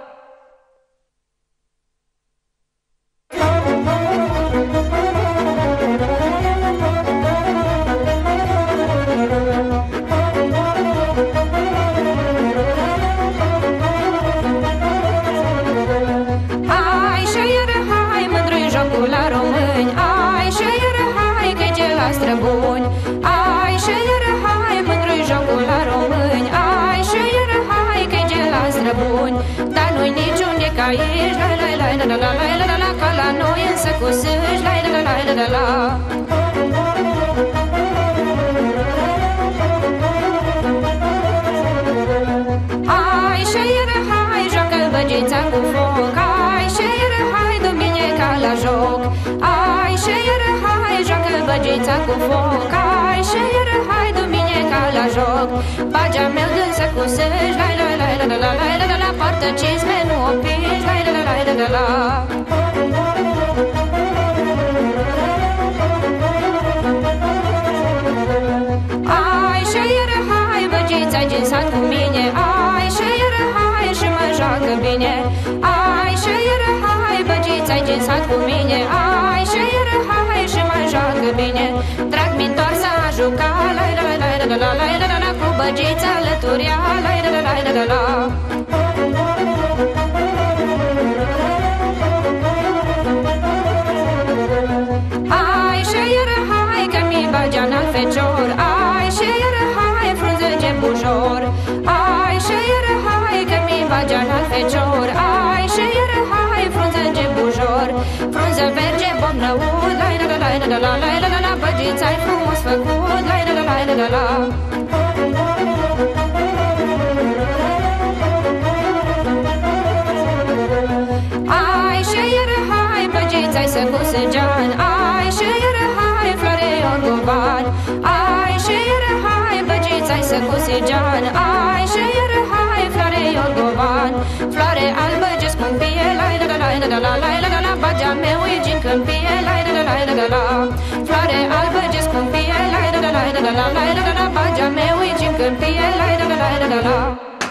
Străbuni, ai și iară hai, mândru-i jocul la români, ai și iară hai, că-i gel la străbuni. Dar nu-i niciunde ca ești, la la la la la la la la la, ca la noi însă cu sâși, la la la la la la. Ai și iară hai, joacă băgița cu foc, ai și iară hai, duminica la joc. Ai și iară hai, joacă băgița cu foc, ai și iară hai, duminica la joc. Bagea meu dânsă cu sâși, la la la la la la la la la, poartă cizme, nu o piși, la la la la la la. Ai și iară hai, băgița ginsat cu mine, ai și iară hai, și mă joacă bine. Ai și iară hai, băgița ginsat cu mine, ai și iară hai, și mă Drag mi-ntor să juca, la la la la la la la la la, cu băgița lăturia, la la la la la la. Ai și iară hai că mi băgea n-al fecior, ai și iară hai frunză ce bujor, ai și iară hai că mi băgea n-al fecior, ai și iară hai frunză ce bujor, frunză verge bom năud, la la la la la la la la la, băgița-i frumos făcut, la la la la la la la. Ai și iară hai băgița-i să cu săgean, ai și iară hai floare orgovan, ai și iară hai băgița-i să cu săgean, ai și iară hai floare orgovan, floare albă ce scumpie, la la la la la la la la la la, bagea meu e gin câmpie, la la la la la la la, floare albă ce scumpie, la la la la la la la la la la, bagea meu e gin câmpie, la la la la la la.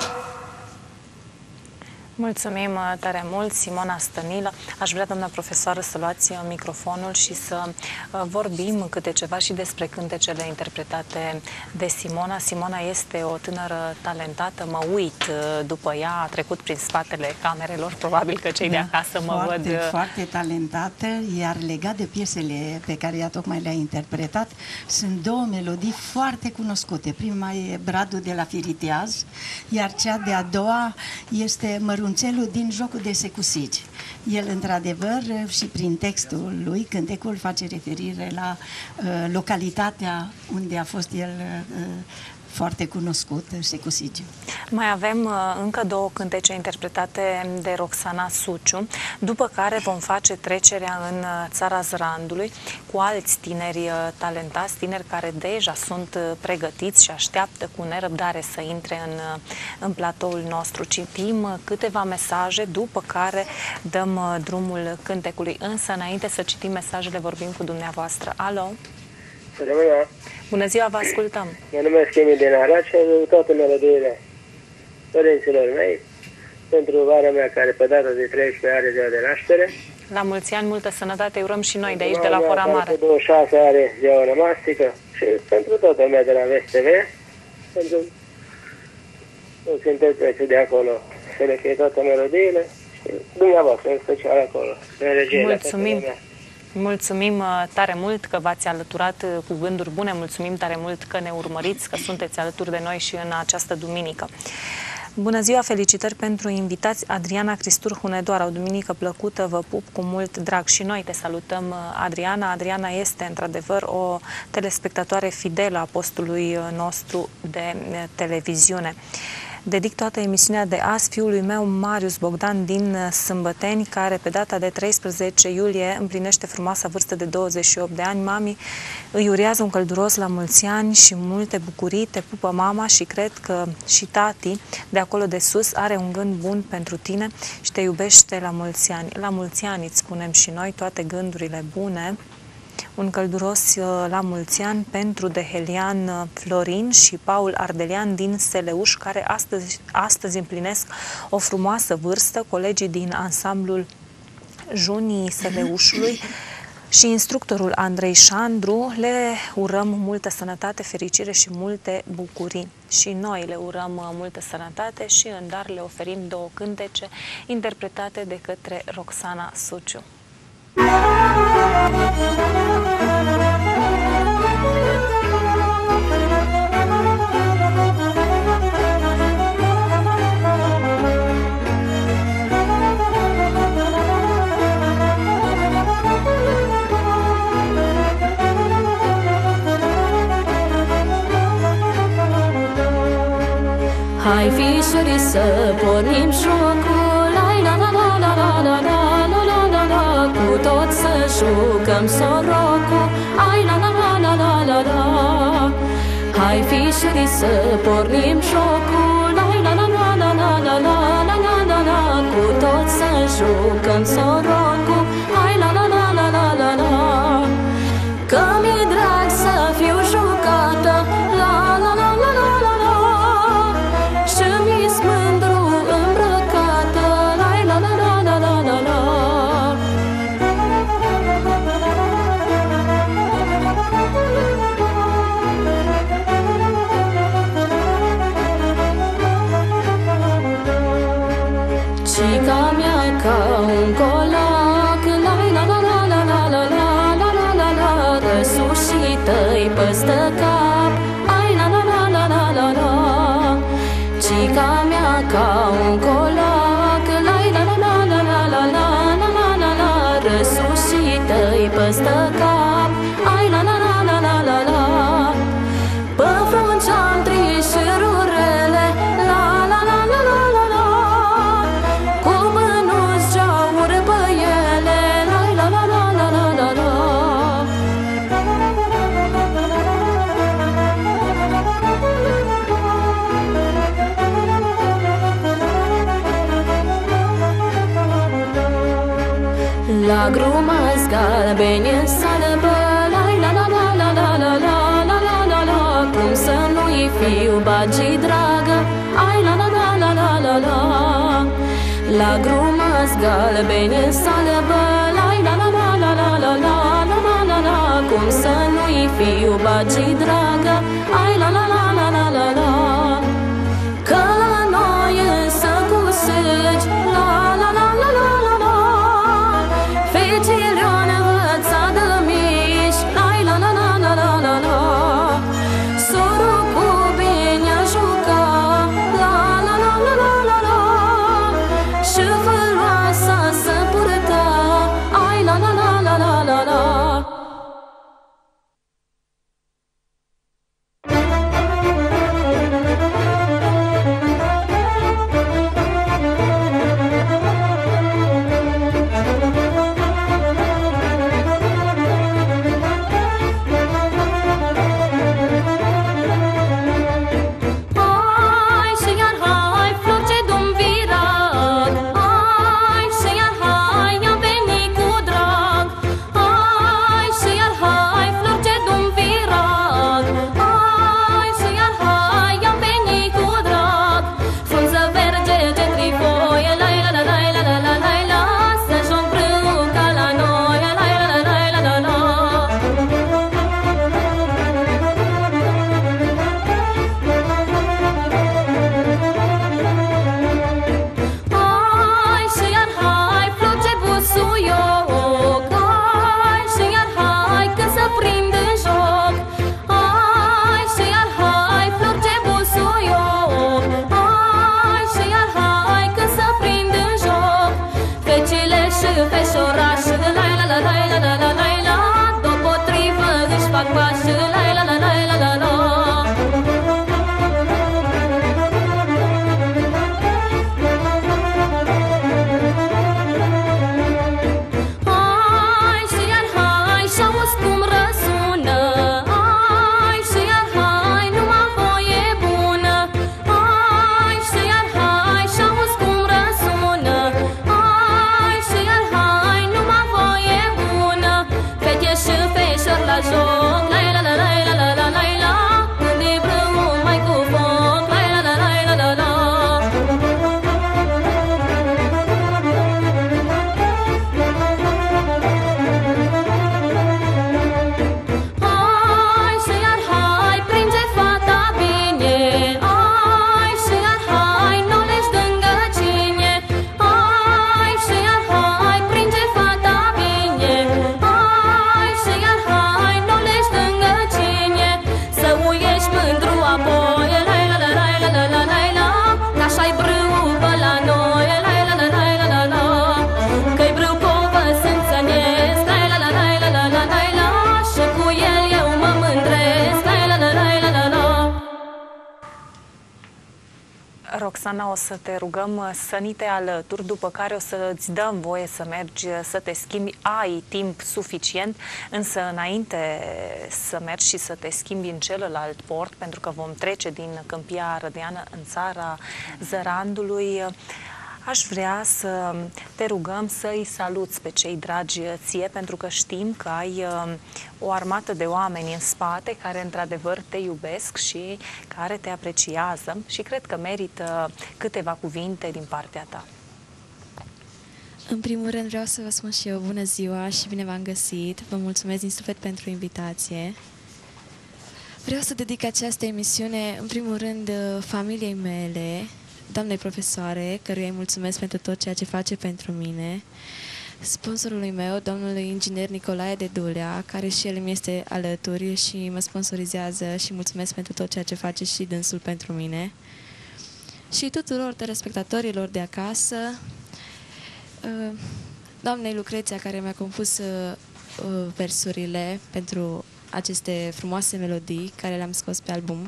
Mulțumim tare mult, Simona Stănilă. Aș vrea, doamna profesoară, să luați microfonul și să vorbim câte ceva și despre cântecele interpretate de Simona. Simona este o tânără talentată, mă uit după ea, a trecut prin spatele camerelor, probabil că cei de acasă mă foarte, văd. Foarte talentată, iar legat de piesele pe care ea tocmai le-a interpretat, sunt două melodii foarte cunoscute. Prima e Bradul de la Firiteaz, iar cea de-a doua este Mărunțelul din Jocul de Secusigi. El, într-adevăr, și prin textul lui, cântecul face referire la uh, localitatea unde a fost el uh, foarte cunoscut, Secusigi. Mai avem uh, încă două cântece interpretate de Roxana Suciu, după care vom face trecerea în uh, Țara Zrandului cu alți tineri uh, talentați, tineri care deja sunt uh, pregătiți și așteaptă cu nerăbdare să intre în, uh, în platoul nostru. Citim uh, câteva mesaje, după care dăm uh, drumul cântecului. Însă, înainte să citim mesajele, vorbim cu dumneavoastră. Alo? Bună! Bună ziua, vă ascultăm! Mă numesc Emil din Arad și am toate melodiile părinților mei pentru vara mea care pe data de treisprezece are ziua de naștere. La mulți ani, multă sănătate, urăm și noi de aici, de la Fora Mare. Pe douăzeci și șase are ziua onomastică și pentru toată lumea de la V S T V, pentru toți interpreții de acolo, să le fie toate melodiile și dumneavoastră, în special acolo, în regiile. Mulțumim! Mulțumim tare mult că v-ați alăturat cu gânduri bune, mulțumim tare mult că ne urmăriți, că sunteți alături de noi și în această duminică. Bună ziua, felicitări pentru invitați, Adriana Cristur Hunedoara, o duminică plăcută, vă pup cu mult drag și noi te salutăm, Adriana. Adriana este într-adevăr o telespectatoare fidelă a postului nostru de televiziune. Dedic toată emisiunea de azi fiului meu, Marius Bogdan din Sâmbăteni, care pe data de treisprezece iulie împlinește frumoasa vârstă de douăzeci și opt de ani. Mami îi urează un călduros la mulți ani și multe bucurii, te pupă mama și cred că și tati de acolo de sus are un gând bun pentru tine și te iubește la mulți ani. La mulți ani îți spunem și noi toate gândurile bune. Un călduros la mulți ani pentru Dehelian Florin și Paul Ardelean din Seleuș, care astăzi, astăzi împlinesc o frumoasă vârstă, colegii din ansamblul Junii Seleușului și instructorul Andrei Șandru. Le urăm multă sănătate, fericire și multe bucurii. Și noi le urăm multă sănătate și în dar le oferim două cântece interpretate de către Roxana Suciu. Hai fișuri să pornim jocul, lai la la la la la la la la la la, cu tot să jucăm sorocul, ai la la la la la la la. Hai fișuri să pornim jocul, lai la la la la la la la la la la, cu tot să jucăm sorocul, hai la la la la la la la. Că mi-e drag să fiu jucată, la la la la la la la, și mi-s mândru îmbrăcată, la la la la la la la la. ca un colac, la la la la la la la la la la la la, răsușii tăi păstă cap, ai la la la la la la la. Cica mea ca un colac, la la la la la la la la la la la la, răsușii tăi păstă cap, ai la la la la la la la. Pe frunce-am trișururele, la la la la la la la, cu mânuși geauri pe ele, la la la la la la la la. La grumas galbeni în salbă, la la la la la la la la la la la la, cum să nu-i fiu bagi dragă, ai la la la la la la la. La grumas galbeni în salbă, la la la la la la la la la la la la, cum să nu-i fiu bagi dragă, ai la la la la la la la. Că la noi însă cu sârgi, la la la la la la la, fecile au învățat de mici, la la la la la la la la. Sorul cu bine a jucat, la la la la la la la, și făloasa să purta, ai la la la la la la la. Hai și iar hai, flori ce dum virac, hai și iar hai, i-am venit cu drag. Hai și iar hai, flori ce dum virac, hai și iar hai, i-am venit cu drag. Frunză verge ce trifoie, la la la la la la la la la, să joc brâu ca la noi, la la la la la la la. Hai și iar hai, flori ce busuioc, hai și iar hai, când să prind în joc. Hai și iar hai, flori ce busuioc, hai și iar hai, când să prind în joc. Fecile și feșorași, la la la la la la la la la, deopotrivă își fac pași, la la la la la la la. Hai și iar hai, și-auzi cum răsună, hai și iar hai, numai voie bună. Hai și iar hai, și-auzi cum răsună, hai și iar hai, numai voie bună. Fete și feșor la joc, la la la la la la la la la, când e brâu mai cu foc, la la la la la la la. Hai și iar hai, prinde fata bine, hai și iar hai, n-o leși lângă cine. Hai și iar hai, prinde fata bine, hai și iar hai, n-o leși lângă cine. Să uiești mândru apoi, la la la la la la la la la, că așa-i brâu pe la noi, la la la la la la la. Că-i brâu povă să-mi țănesc, la la la la la la la la la, și cu el eu mă mândresc, la la la la la la la. Roxana, o să te rugăm să ni te alături, după care o să-ți dăm voie să mergi, să te schimbi. Ai timp suficient, însă înainte să mergi și să te schimbi în celălalt port, pentru că vom trece din Câmpia Rădeană în țara Zărandului, aș vrea să te rugăm să îi saluți pe cei dragi ție, pentru că știm că ai o armată de oameni în spate care într-adevăr te iubesc și care te apreciază și cred că merită câteva cuvinte din partea ta. În primul rând vreau să vă spun și eu bună ziua și bine v-am găsit. Vă mulțumesc din suflet pentru invitație. Vreau să dedic această emisiune, în primul rând, familiei mele, doamnei profesoare, căruia îi mulțumesc pentru tot ceea ce face pentru mine, sponsorului meu, domnului inginer Nicolae Dedulea, care și el mi este alături și mă sponsorizează și mulțumesc pentru tot ceea ce face și dânsul pentru mine, și tuturor telespectatorilor de acasă, doamnei Lucreția, care mi-a compus versurile pentru aceste frumoase melodii care le-am scos pe album.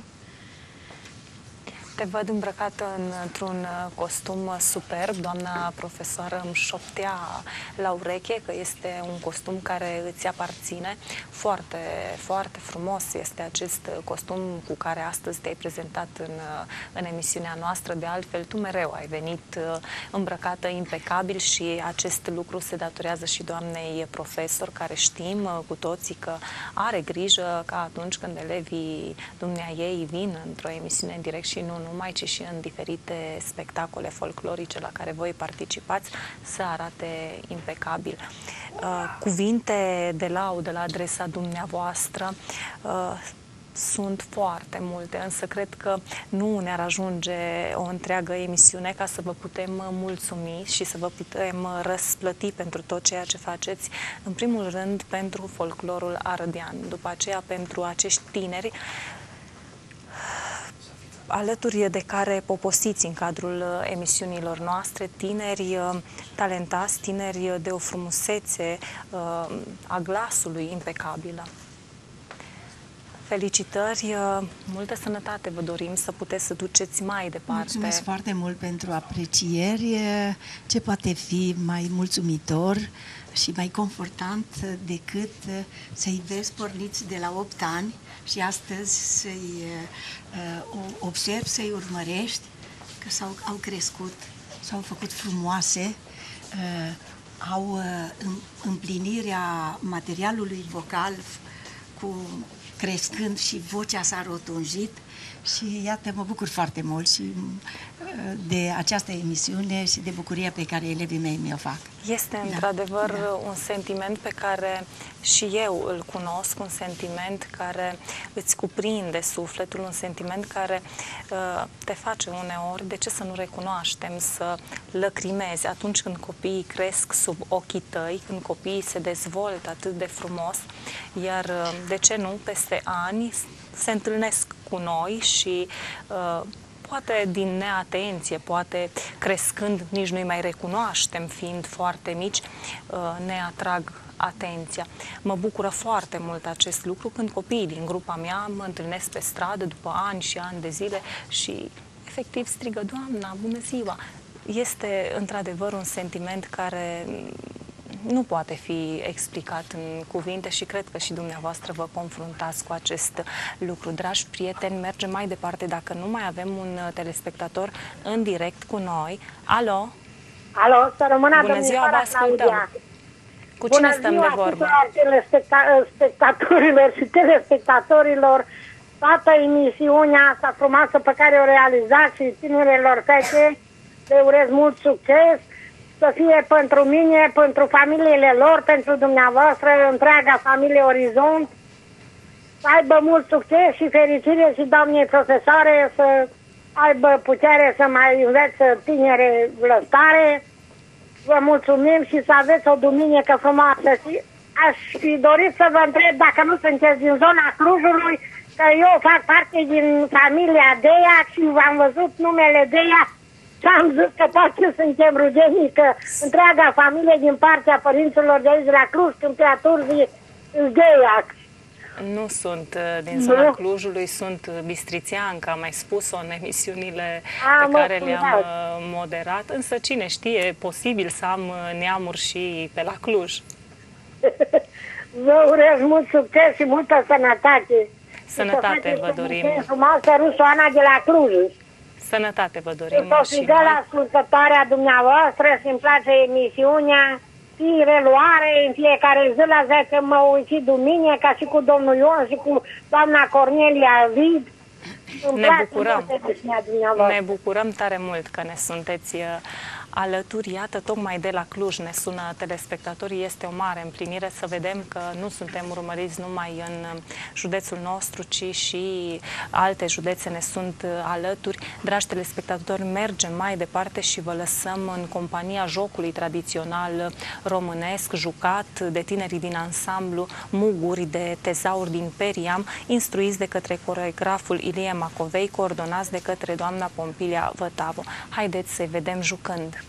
Te văd îmbrăcată într-un costum superb. Doamna profesoară îmi șoptea la ureche că este un costum care îți aparține. Foarte, foarte frumos este acest costum cu care astăzi te-ai prezentat în, în emisiunea noastră. De altfel, tu mereu ai venit îmbrăcată impecabil și acest lucru se datorează și doamnei profesor, care știm cu toții că are grijă ca atunci când elevii dumnea ei vin într-o emisiune în direct și nu numai, ci și în diferite spectacole folclorice la care voi participați, să arate impecabil. Cuvinte de laudă la adresa dumneavoastră sunt foarte multe, însă cred că nu ne-ar ajunge o întreagă emisiune ca să vă putem mulțumi și să vă putem răsplăti pentru tot ceea ce faceți, în primul rând pentru folclorul arădean, după aceea pentru acești tineri alături de care poposiți în cadrul emisiunilor noastre, tineri talentați, tineri de o frumusețe a glasului impecabilă. Felicitări, multă sănătate vă dorim, să puteți să duceți mai departe. Mulțumesc foarte mult pentru aprecieri. Ce poate fi mai mulțumitor și mai confortant decât să-i vezi porniți de la opt ani și astăzi să-i uh, observi, să-i urmărești, că s-au, au crescut, s-au făcut frumoase, uh, au uh, împlinirea materialului vocal cu crescând și vocea s-a rotunjit și iată, mă bucur foarte mult și de această emisiune și de bucuria pe care elevii mei mi-o fac. Este într-adevăr da, da. un sentiment pe care și eu îl cunosc, un sentiment care îți cuprinde sufletul, un sentiment care uh, te face uneori, de ce să nu recunoaștem, să lăcrimezi atunci când copiii cresc sub ochii tăi, când copiii se dezvoltă atât de frumos, iar uh, de ce nu, peste ani se întâlnesc cu noi și uh, poate din neatenție, poate crescând, nici nu-i mai recunoaștem, fiind foarte mici, ne atrag atenția. Mă bucură foarte mult acest lucru când copiii din grupa mea mă întâlnesc pe stradă după ani și ani de zile și efectiv strigă: Doamna, bună ziua! Este într-adevăr un sentiment care nu poate fi explicat în cuvinte și cred că și dumneavoastră vă confruntați cu acest lucru. Dragi prieteni, mergem mai departe dacă nu mai avem un telespectator în direct cu noi. Alo? Alo, să rămână bună ziua, vă ascultăm. Cu cine stăm de vorbă? Telespectatorilor și telespectatorilor, toată emisiunea asta frumoasă pe care o realizați și tinerilor fete, le urez mult succes, să fie pentru mine, pentru familiile lor, pentru dumneavoastră, întreaga familie Orizont, să aibă mult succes și fericire și doamnei profesoare, să aibă putere să mai învețe tinere vlăstare. Vă mulțumim și să aveți o duminică frumoasă. Și aș fi dorit să vă întreb dacă nu sunteți din zona Clujului, că eu fac parte din familia Deia și v-am văzut numele Deia și am zis că poate suntem rudenii, că întreaga familie din partea părinților de aici de la Cluj, Câmpia Turzii, Deia. Nu sunt din zona nu. Clujului, sunt bistrițeancă, am mai spus-o în emisiunile A, pe care le-am moderat, însă cine știe, posibil să am neamuri și pe la Cluj. Vă urez mult succes și multă sănătate. Sănătate vă dorim. Frumoasă Rusoana de la Cluj. Sănătate vă dorim și noi. Și la ascultătoarea dumneavoastră și îmi place emisiunea. Și reluare în fiecare zi la zece mă uit și duminică, și cu domnul Ion și cu doamna Cornelia Vid. Ne bucurăm. Ne bucurăm tare mult că ne sunteți alături. Iată, tocmai de la Cluj ne sună telespectatorii. Este o mare împlinire să vedem că nu suntem urmăriți numai în județul nostru, ci și alte județe ne sunt alături. Dragi telespectatori, mergem mai departe și vă lăsăm în compania jocului tradițional românesc, jucat de tinerii din ansamblu Muguri de Tezauri din Periam, instruiți de către coreograful Ilie Macovei, coordonați de către doamna Pompilia Vătavo. Haideți să-i vedem jucând!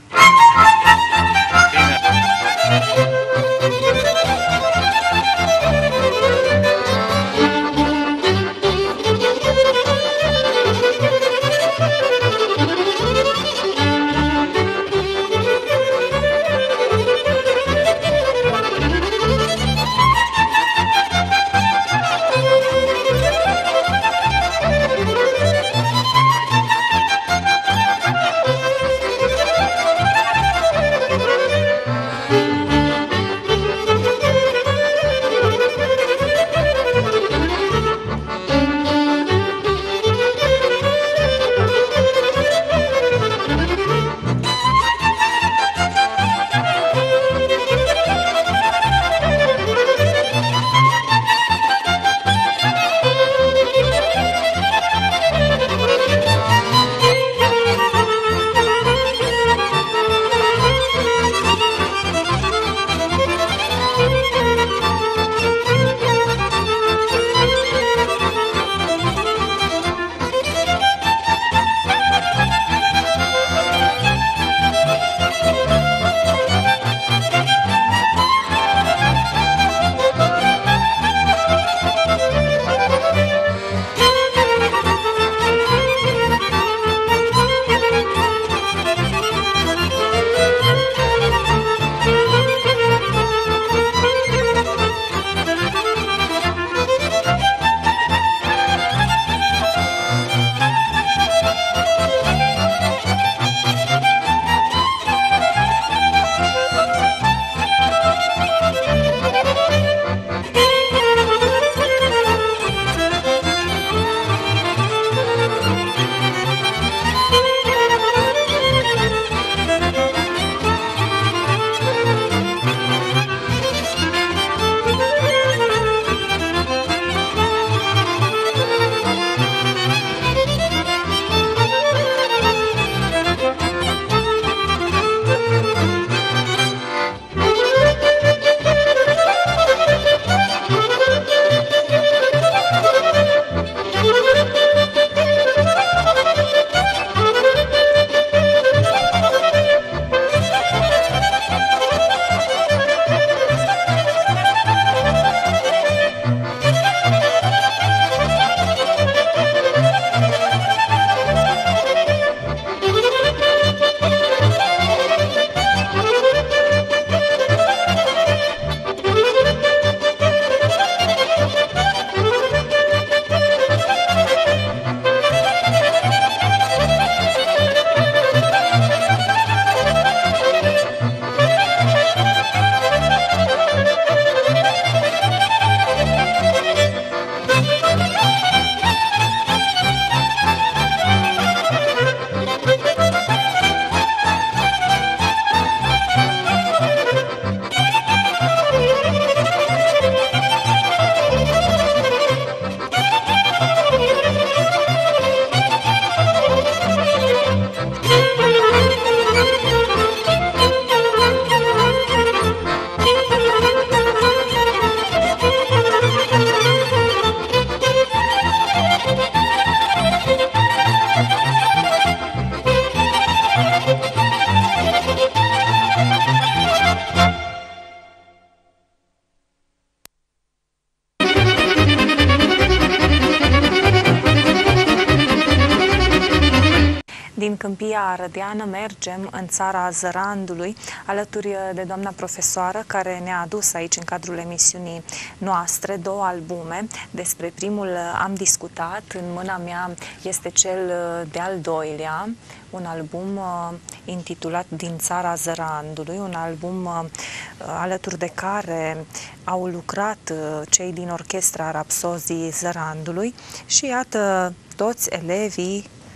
Din Câmpia Arădeană mergem în țara Zărandului, alături de doamna profesoară care ne-a adus aici în cadrul emisiunii noastre două albume. Despre primul am discutat, în mâna mea este cel de-al doilea, un album uh, intitulat Din țara Zărandului, un album uh, alături de care au lucrat uh, cei din orchestra Rapsozii Zărandului și iată toți elevii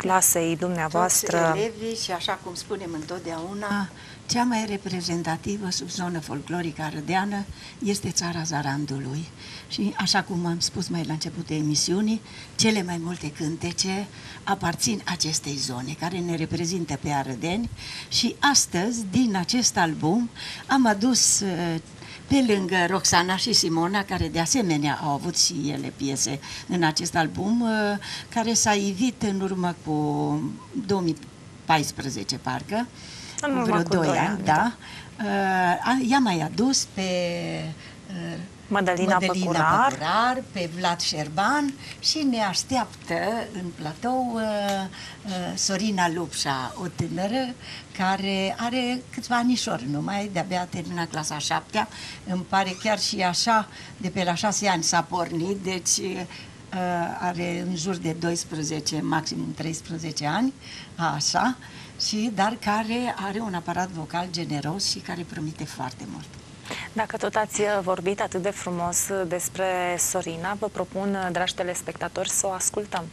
clasei dumneavoastră. Toți elevii și așa cum spunem întotdeauna, cea mai reprezentativă subzonă folclorică arădeană este țara Zarandului. Și așa cum am spus mai la începutul emisiunii, cele mai multe cântece aparțin acestei zone, care ne reprezintă pe arădeni și astăzi, din acest album, am adus pe lângă Roxana și Simona, care de asemenea au avut și ele piese în acest album, care s-a ivit în urmă cu două mii paisprezece, parcă, în urmă vreo cu doi doi ani, ani, da. Uh, i-a mai adus pe uh, Mădălina, Mădălina Păcurar. Păcurar, pe Vlad Șerban și ne așteaptă în platou uh, uh, Sorina Lupșa, o tânără care are câțiva anișori numai, de-abia a terminat clasa a șaptea, îmi pare chiar și așa, de pe la șase ani s-a pornit, deci uh, are în jur de doisprezece, maximum treisprezece ani, așa, și, dar care are un aparat vocal generos și care promite foarte mult. Dacă tot ați vorbit atât de frumos despre Sorina, vă propun, dragi telespectatori, să o ascultăm.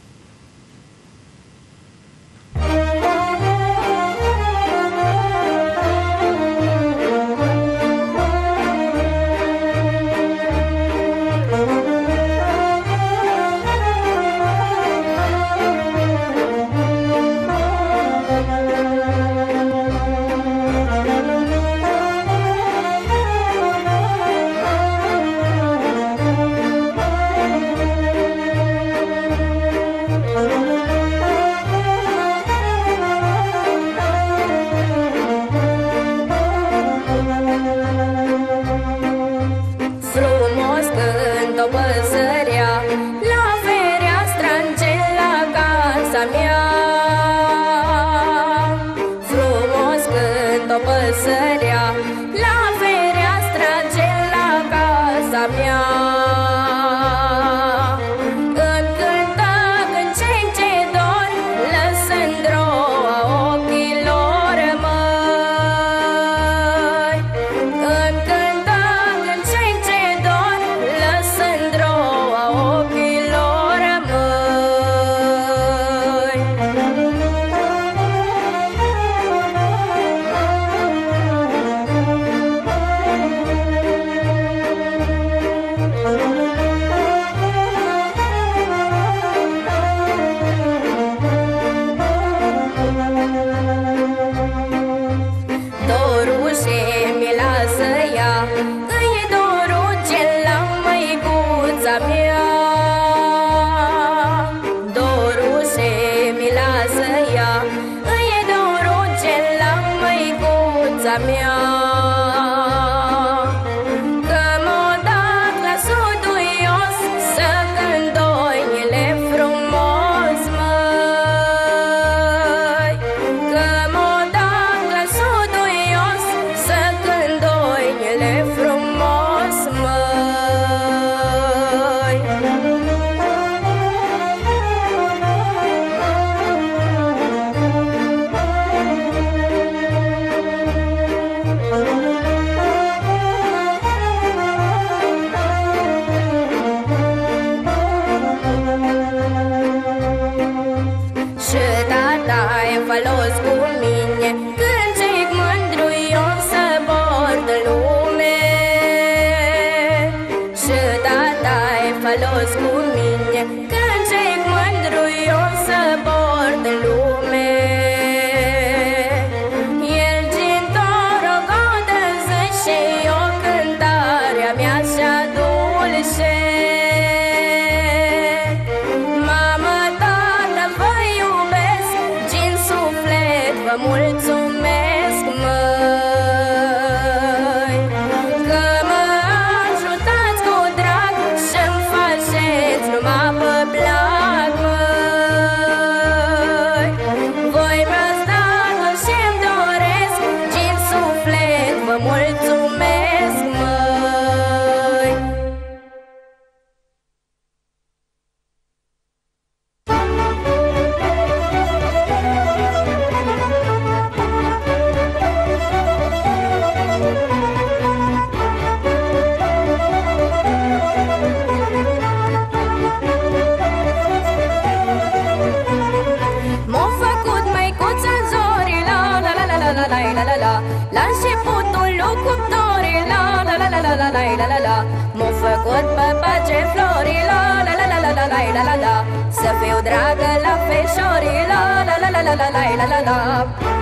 la la la la. M-a făcut pe pace florii, la la la la la la la la la la. Să fiu dragă la feșorii, la la la la la la la la la la.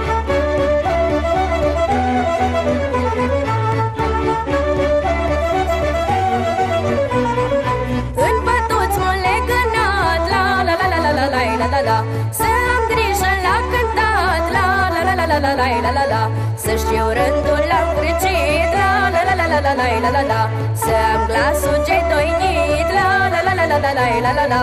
În pătuți m-o legănat, la la la la la la la la la la. Să am grijă la cântat, la la la la la la la la la la. Să știu rândul la-am fricit, la la la la la la la la la la. Să am glasul ce doinit, la la la la la la la la la la.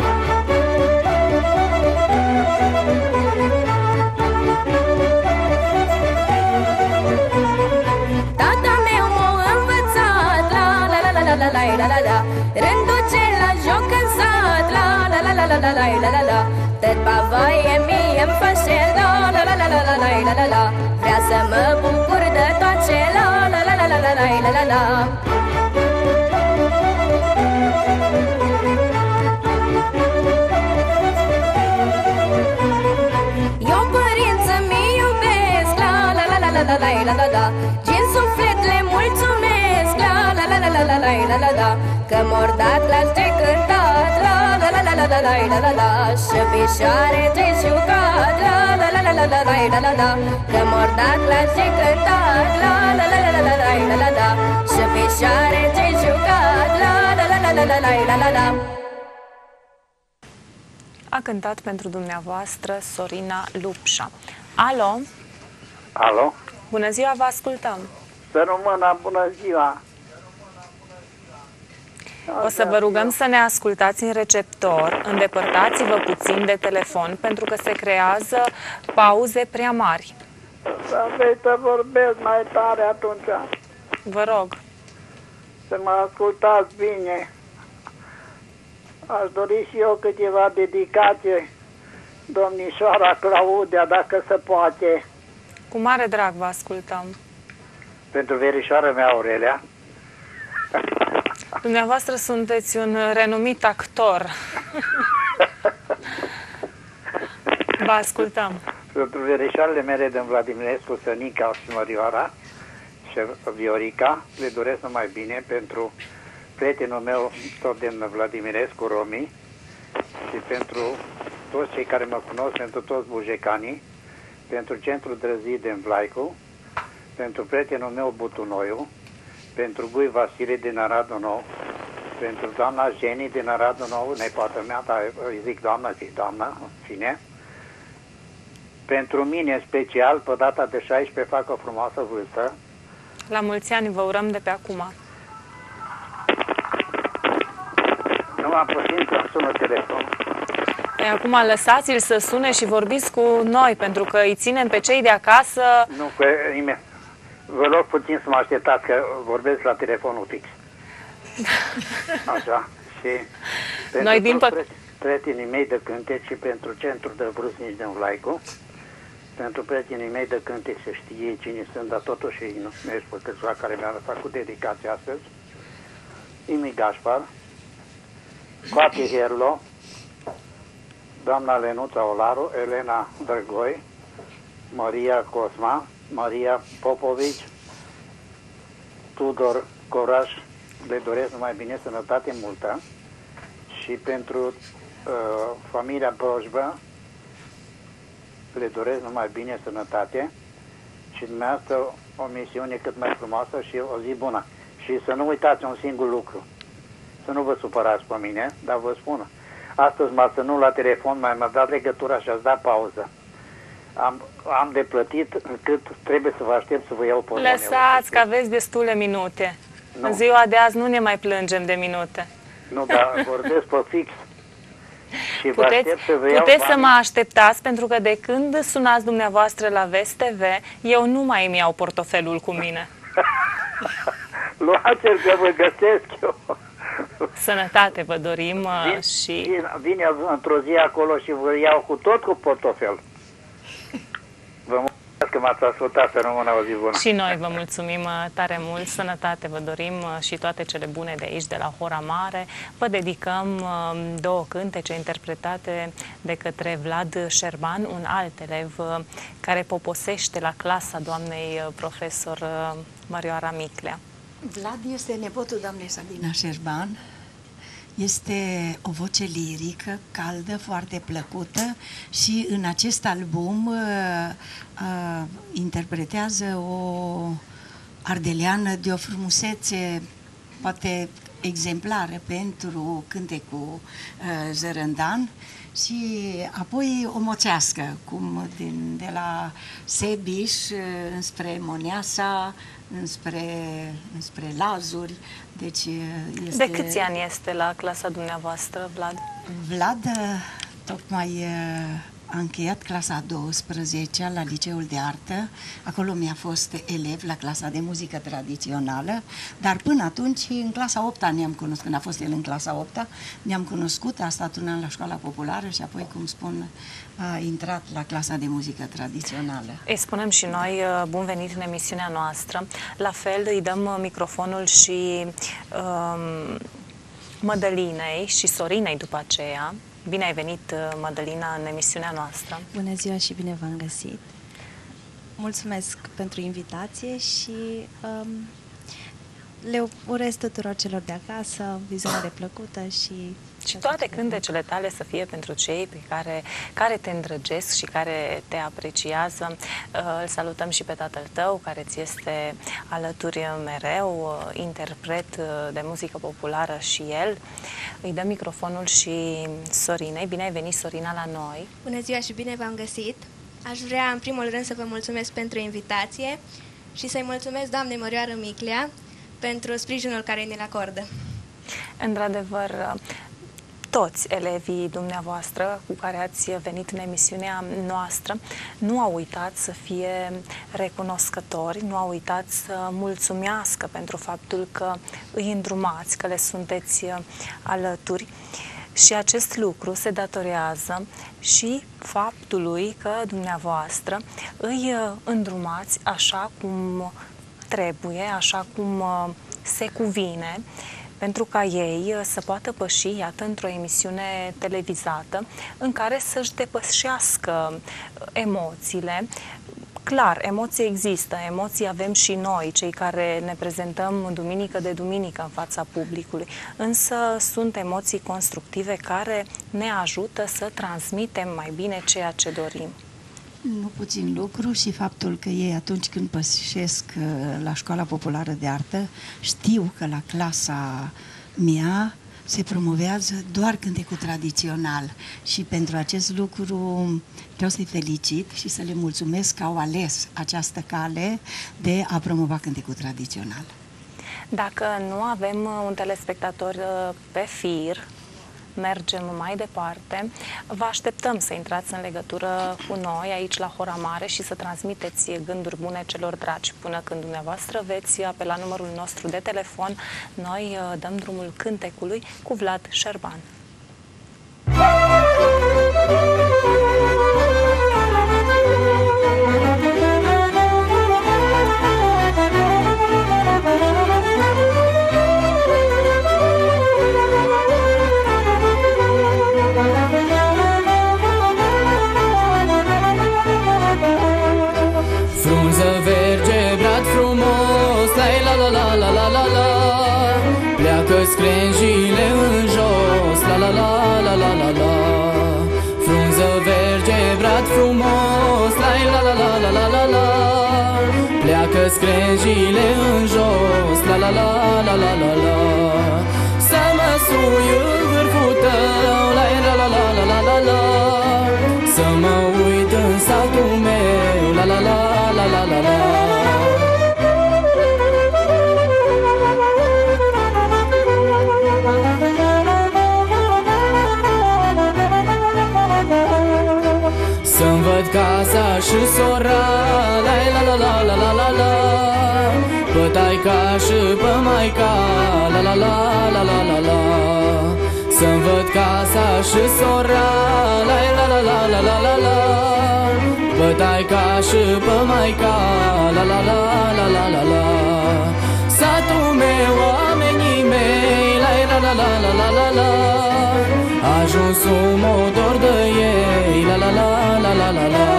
Tata meu m-a învățat, la la la la la la la la la la. Rândul ce la joc în sat, la la la la la la la la la la. Tot bavaie mie-mi face, la la la la la la la la la la. Vrea să mă bucur de toate, la la la la la la la la la la. Eu părință mi iubesc, la la la la la la la la la la. Din suflet le mulțumesc, la la la la la la la la la la. Că m-or dat la ce cântat, la la la la la la la la la la. Și pișoare ce jucat, la la la la la la la la la la. Că m-or dat la ce cântat, la la la la la la la la la la. Și pișoare ce jucat, la la la la la la la la la la. A cântat pentru dumneavoastră Sorina Lupșa. Alo? Alo? Bună ziua, vă ascultăm. Să rămână, bună ziua. O să vă rugăm să ne ascultați în receptor, îndepărtați-vă puțin de telefon, pentru că se creează pauze prea mari. Să vrei să vorbesc mai tare atunci. Vă rog. Să mă ascultați bine. Aș dori și eu câteva dedicații, domnișoara Claudia, dacă se poate. Cu mare drag vă ascultăm. Pentru verișoara mea Aurelia. Dumneavoastră sunteți un renumit actor. Vă ascultăm. Pentru verișoarele mele din Vladimirescu, Sănica și Mărioara și Viorica, le doresc numai bine. Pentru prietenul meu tot din Vladimirescu, Romi, și pentru toți cei care mă cunosc, pentru toți bujecanii, pentru Centrul Drăzii din Vlaicu, pentru prietenul meu Butunoiu, pentru Gui Vasile din Aradul Nou, pentru doamna Jenny din Aradul Nou, nepoată mea, dar îi zic doamna, zic doamna, în fine. Pentru mine special, pe data de șaisprezece, fac o frumoasă vârstă. La mulți ani vă urăm de pe acum. Nu am puțin să sună telefonul. E, acum lăsați-l să sune și vorbiți cu noi, pentru că îi ținem pe cei de acasă. Nu, că nimeni. Vă rog puțin să mă așteptați, că vorbesc la telefonul fix. Așa. Și noi din păcate prietenii mei de cântec și pentru Centrul de Vârstnici din Vlaicu, pentru prietenii mei de cântec, să știe cine sunt, dar totuși nu ești pe câțiva care mi-a făcut dedicație astăzi. Imi Gașpar, Coati Herlo, doamna Lenuța Olaru, Elena Drăgoi, Maria Cosma, Maria Popovici, Tudor Coraș, le doresc numai bine, sănătate multă. Și pentru uh, familia Brojbă le doresc numai bine, sănătate și dumneavoastră o misiune cât mai frumoasă și o zi bună. Și să nu uitați un singur lucru, să nu vă supărați pe mine, dar vă spun, astăzi m-ați ținut la telefon, m-a dat legătura și ați dat pauză. Am, am de plătit încât trebuie să vă aștept să vă iau pe Lăsați că aveți destule minute. Nu. În ziua de azi nu ne mai plângem de minute. Nu, dar vorbesc pe fix. Și puteți să, vă iau puteți să mă așteptați, pentru că de când sunați dumneavoastră la Vest T V, eu nu mai îmi iau portofelul cu mine. Luați-l că vă găsesc eu. Sănătate vă dorim. Vin, și... Vin, vine într-o zi acolo și vă iau cu tot cu portofel. Vă mulțumesc că m-ați ascultat, să rămână o zi bună. Și noi vă mulțumim tare mult, sănătate vă dorim și toate cele bune de aici, de la Hora Mare. Vă dedicăm două cântece interpretate de către Vlad Șerban, un alt elev care poposește la clasa doamnei profesor Marioara Miclea. Vlad este nepotul doamnei Sabina Șerban. Este o voce lirică, caldă, foarte plăcută și în acest album uh, uh, interpretează o ardeleană de o frumusețe poate exemplară pentru cântecul uh, zărândan și apoi o moțească, cum din, de la Sebiș uh, înspre Moneasa, înspre, înspre Lazuri. Deci este... De câți ani este la clasa dumneavoastră, Vlad? Vlad tocmai a încheiat clasa a douăsprezecea la Liceul de Artă. Acolo mi-a fost elev la clasa de muzică tradițională, dar până atunci, în clasa a opta ne-am cunoscut, când a fost el în clasa a opta, ne-am cunoscut, a stat un an la școala populară și apoi, cum spun, a intrat la clasa de muzică tradițională. Îi spunem și noi bun venit în emisiunea noastră. La fel îi dăm microfonul și um, Mădălinei și Sorinei după aceea. Bine ai venit, Mădălina, în emisiunea noastră. Bună ziua și bine v-am găsit. Mulțumesc pentru invitație și um, le urez tuturor celor de acasă vizionare plăcută și... Și toate cântecele tale să fie pentru cei pe care, care te îndrăgesc și care te apreciază. Îl salutăm și pe tatăl tău, care ți este alături mereu, interpret de muzică populară și el. Îi dăm microfonul și Sorinei. Bine ai venit, Sorina, la noi. Bună ziua și bine v-am găsit. Aș vrea, în primul rând, să vă mulțumesc pentru invitație și să-i mulțumesc doamnei Mărioară Miclea pentru sprijinul care ne-l acordă. Într-adevăr, toți elevii dumneavoastră cu care ați venit în emisiunea noastră nu au uitat să fie recunoscători, nu au uitat să mulțumească pentru faptul că îi îndrumați, că le sunteți alături. Și acest lucru se datorează și faptului că dumneavoastră îi îndrumați așa cum trebuie, așa cum se cuvine, pentru ca ei să poată păși, iată, într-o emisiune televizată în care să-și depășească emoțiile. Clar, emoții există, emoții avem și noi, cei care ne prezentăm duminică de duminică în fața publicului, însă sunt emoții constructive care ne ajută să transmitem mai bine ceea ce dorim. Nu puțin lucru și faptul că ei, atunci când pășesc la Școala Populară de Artă, știu că la clasa mea se promovează doar cântecul tradițional și pentru acest lucru vreau să-i felicit și să le mulțumesc că au ales această cale de a promova cântecul tradițional. Dacă nu avem un telespectator pe fir, mergem mai departe. Vă așteptăm să intrați în legătură cu noi aici la Hora Mare și să transmiteți gânduri bune celor dragi. Până când dumneavoastră veți apela numărul nostru de telefon, noi dăm drumul cântecului cu Vlad Șerban. Screngile în jos, la la la la la la la. Frunză vergebrat frumos, la la la la la la la la. Pleacă screngile în jos, la la la la la la la. Să mă sui în vârful tău, la la la la la la la la. Să mă uit în satul meu, la la la la la la la. Să-mi văd casa și sora, la la la la la la la la. Pe taica și pe maica, la la la la la la la. Să-mi văd casa și sora, la la la la la la la la. Pe taica și pe maica, la la la la la la la. Satul meu, oamenii mei, la la la la la la la la. A ajuns un motor de ei, la la la la la la la.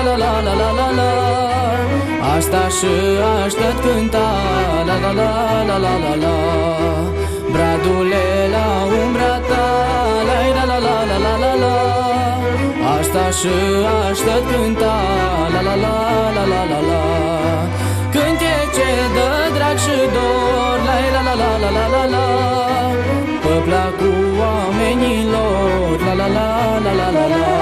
la la la la la la. Asta și aștept cânta, la la la la la la la. Bradule la umbra ta, la la la la la la la la. Asta și aștept cânta, la la la la la la la. Cântece de drag și dor, la la la la la la la la. Pe placul oamenilor, la la la la la la la.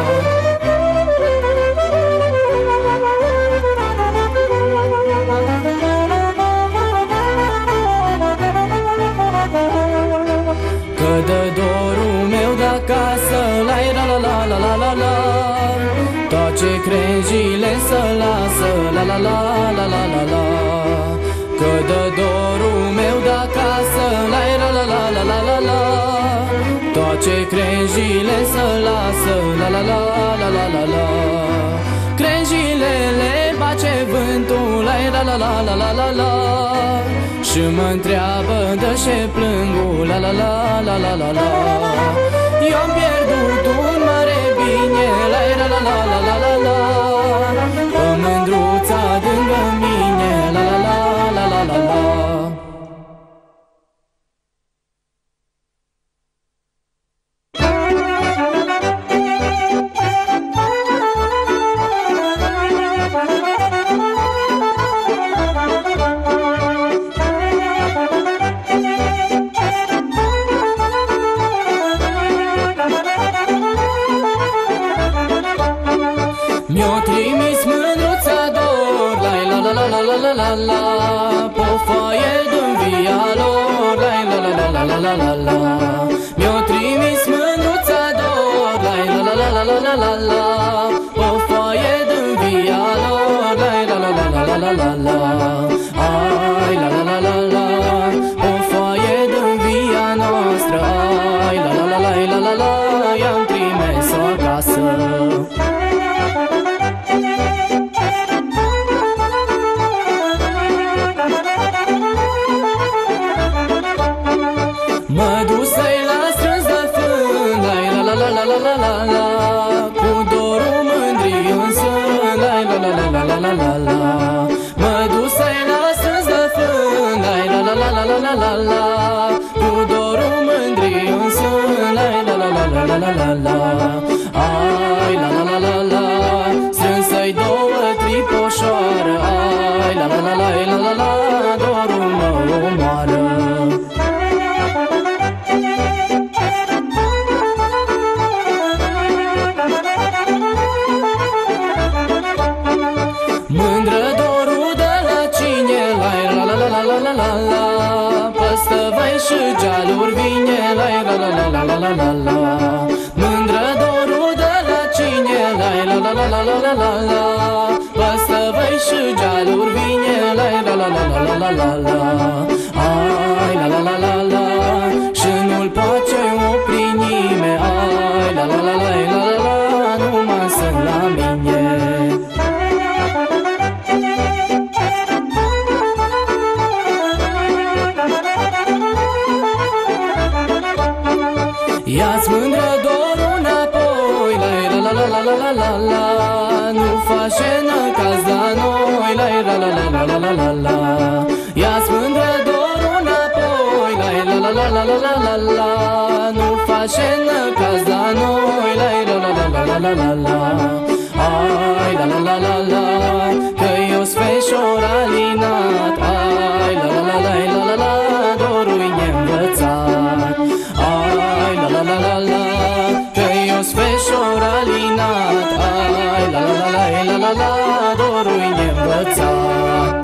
Că de dorul meu de acasă, la la la la la la la la. Toate crengile să lasă, la la la la la la la. Că de dorul meu de acasă, la la la la la la la la. Toate crengile să lasă, la la la la la la la. Crengile le bace vântul, la la la la la la la la. Și mă întreabă de ce plângu, la la la la la la la. Eu-am pierdut un mare bine, la la la la la la la la. Pe mândruța lângă mine, la la la la la la la. Mi-o trimis mândruța dor, la la la la la la la la la. Pe foaie din via lor, la la la la la la la la. Mi-o trimis mândruța dor, la la la la la la la la. Pe foaie din via lor, la la la la la la la la. Ai la la la la la. Pe foaie din via noastră, ai la la la la la la la. I-am trimis-o acasă. Mă dusei la strâns de fân, la la la la la la la la. Cu dorul mândrii în sân, la la la la la la la la la. Mă dusei la strâns de fân, la la la la la la la la la. Cu dorul mândrii în sân, la la la la la la la la la. Ai la la la la la. Strânsă-i două tripoșoară, ai la la la la la la la. Dorul mă omoară. Mândră dorul de la cine, la la la la la la la la. Păstă vai și gealuri vine, la la la la la la la la la. Mândră dorul de la cine, la la la la la la la la la. Păstă vai și gealuri vine, la la la la la la la la la. Ai la la la la la. Și nu-l poate opri nimeni, ai la la la la la la la. Numai sunt la mine. Ia-ți mândră dorul înapoi, la la la la la la la la. Nu face năcaz la noi, la la la la la la la la la. Ia-ți mândră dorul înapoi, la la la la la la la la. Nu face năcaz la noi, la la la la la la la la la. Ai la la la la la. Că eu sfeșor alinat, ai la la la la la la la. Dorul-i neînvățat. Ai la la la la la. Că eu sfeșor alinat, ai la la la la la la la. Dorul-i neînvățat.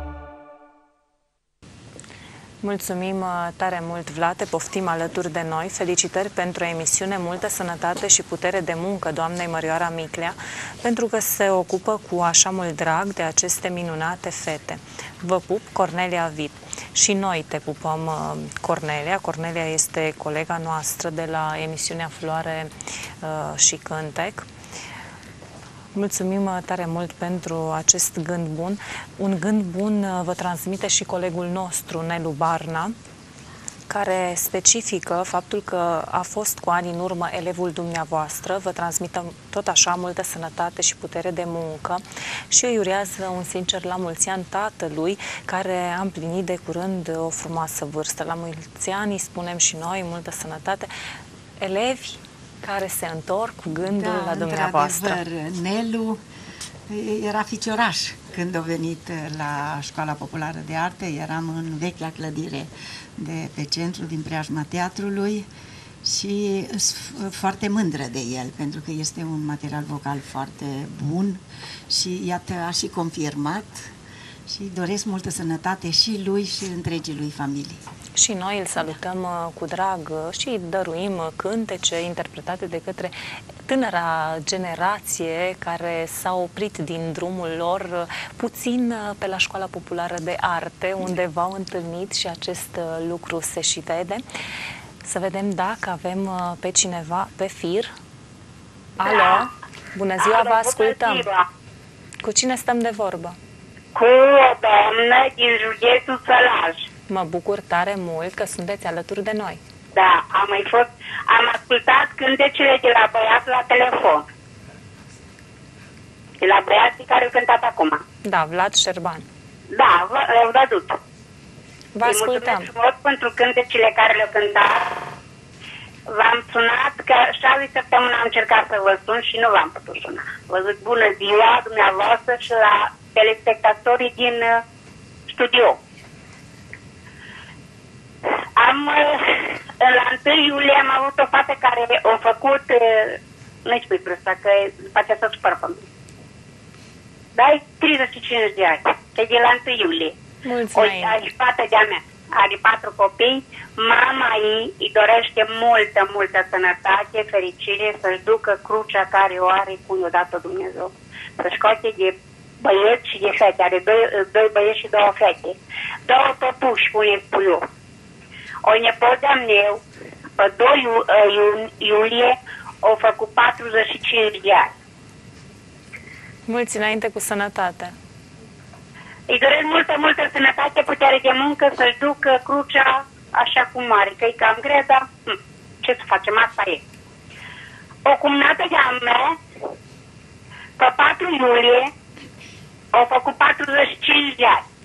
Mulțumim tare mult, Vlad, te poftim alături de noi. Felicitări pentru emisiune, multă sănătate și putere de muncă doamnei Mărioara Miclea, pentru că se ocupă cu așa mult drag de aceste minunate fete. Vă pup, Cornelia Vid. Și noi te pupăm, Cornelia. Cornelia este colega noastră de la emisiunea Floare uh, și Cântec. Mulțumim tare mult pentru acest gând bun. Un gând bun vă transmite și colegul nostru, Nelu Barna, care specifică faptul că a fost cu ani în urmă elevul dumneavoastră. Vă transmită tot așa multă sănătate și putere de muncă și îi urează un sincer la mulți ani tatălui, care a împlinit de curând o frumoasă vârstă. La mulți ani îi spunem și noi multă sănătate. Elevi care se întorc cu gândul Da, la dumneavoastră. într-adevăr, Nelu era ficioraș când a venit la Școala Populară de Arte. Eram în vechea clădire de pe centru, din preajma teatrului, și sunt foarte mândră de el, pentru că este un material vocal foarte bun și iată, a și confirmat, și doresc multă sănătate și lui și întregii lui familii. Și noi îl salutăm uh, cu drag uh, și îi dăruim uh, cântece interpretate de către tânăra generație care s-a oprit din drumul lor uh, puțin uh, pe la Școala Populară de Arte, unde v-au întâlnit și acest uh, lucru se și vede. Să vedem dacă avem uh, pe cineva pe fir. Alo! Da. Bună ziua, Alo, vă ascultăm! bună ziua. Cu cine stăm de vorbă? Cu o doamnă din județul Sălaj. Mă bucur tare mult că sunteți alături de noi. Da, am mai fost, am ascultat cântecele de la băiat la telefon. De la băiații care au cântat acum. Da, Vlad Șerban. Da, le-au văzut. Vă ascultăm. Îi mulțumesc pentru cântecele care le-au cântat. V-am sunat că șase săptămâni am încercat să vă sun și nu v-am putut suna. Vă zic bună ziua dumneavoastră și la telespectatorii din uh, studio. Am, la întâi iulie am avut o fată care a făcut, nu-i spui prosta, că după aceea să supără pe mine. Da, e treizeci și cinci de ani, e de la întâi iulie. Mulțumesc. O fată de-a mea, are patru copii, mama ei îi dorește multă, multă sănătate, fericire, să-și ducă crucea care o are cu i-o dat-o Dumnezeu. Să-și scoate de băieți și de fete, are doi, doi băieți și două fete. Două păpuși, pune puiul. O nepot de-a meu, pe doi iulie, au făcut patruzeci și cinci de ani. Mulți înainte cu sănătate. Îi doresc multă, multă sănătate, putere de muncă, să-și ducă crucea așa cum are, că e cam grea, dar hm, ce să facem, asta e. O cumnată de-a mea, pe patru iulie, au făcut patruzeci și cinci de ani.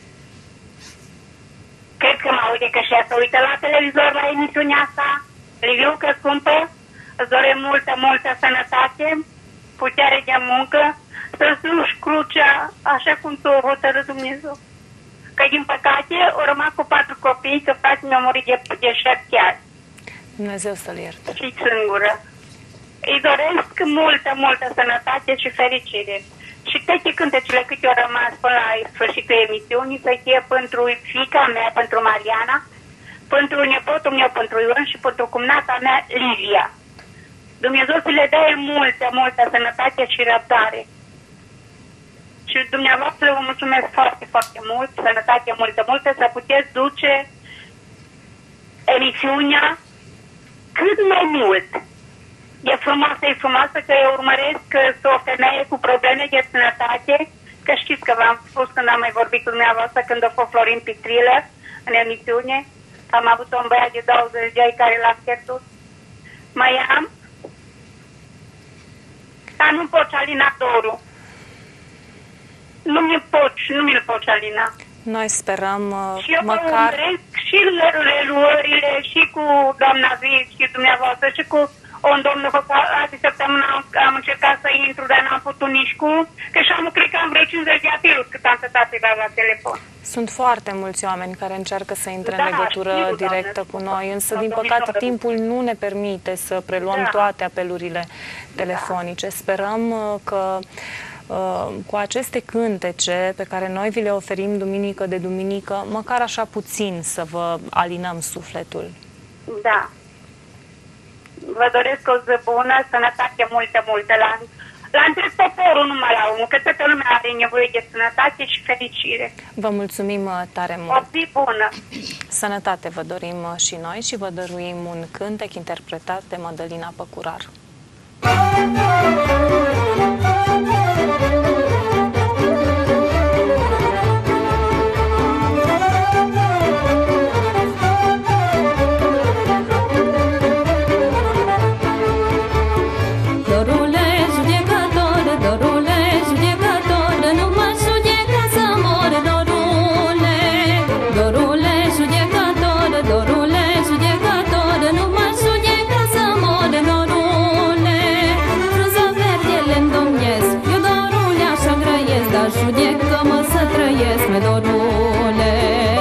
Cred că mă aude că și ea se uită la televizor la emisiunea asta. Liviu, că scumpă, îți doresc multă, multă sănătate, putere de muncă, să sluși crucea așa cum ți-o hotărât Dumnezeu. Că din păcate o rămas cu patru copii, că fratele mi-a murit de, de șapte ani. Dumnezeu să-l ierte. Și singură. Îi doresc multă, multă sănătate și fericire. Și toate cântecele câte au rămas până la sfârșitul emisiunii să fie pentru fiica mea, pentru Mariana, pentru nepotul meu, pentru Ion și pentru cumnata mea, Livia. Dumnezeu să le dea multă, multă sănătate și răbdare. Și dumneavoastră vă mulțumesc foarte, foarte mult, sănătate multă, multă, să puteți duce emisiunea cât mai mult. E frumoasă, e frumoasă că eu urmăresc că sunt o femeie cu probleme de sănătate, că știți că v-am spus când am mai vorbit cu dumneavoastră când a fost Florin Pitrilă în emisiune, am avut un băiat de douăzeci de ani care l-a pierdut. Mai am, dar nu pot alina dorul. Nu mi-l pot, nu mi-l pot alina. Noi sperăm uh, și eu măcar... vă urmăresc și reluările și cu doamna Vic și dumneavoastră și cu un domnul făcut, azi săptămână am, am încercat să intru, dar n-am putut nici cu, că și am cred că am vreo cincizeci de apeluri cât am stat la, la telefon. Sunt foarte mulți oameni care încearcă să intre Da, în legătură știu, directă doamne, cu noi, însă, da, din domnule, păcate, domnule. timpul nu ne permite să preluăm Da. toate apelurile telefonice. Sperăm uh, că uh, cu aceste cântece pe care noi vi le oferim duminică de duminică, măcar așa puțin să vă alinăm sufletul. Da. Vă doresc o zi bună, sănătate multă, multă la, la întreg poporul, numai la unul, că toată lumea are nevoie de sănătate și fericire. Vă mulțumim uh, tare O mult! zi bună! Sănătate vă dorim uh, și noi și vă dăruim un cântec interpretat de Mădălina Păcurar. judecă-mă să trăiesc, Medorule.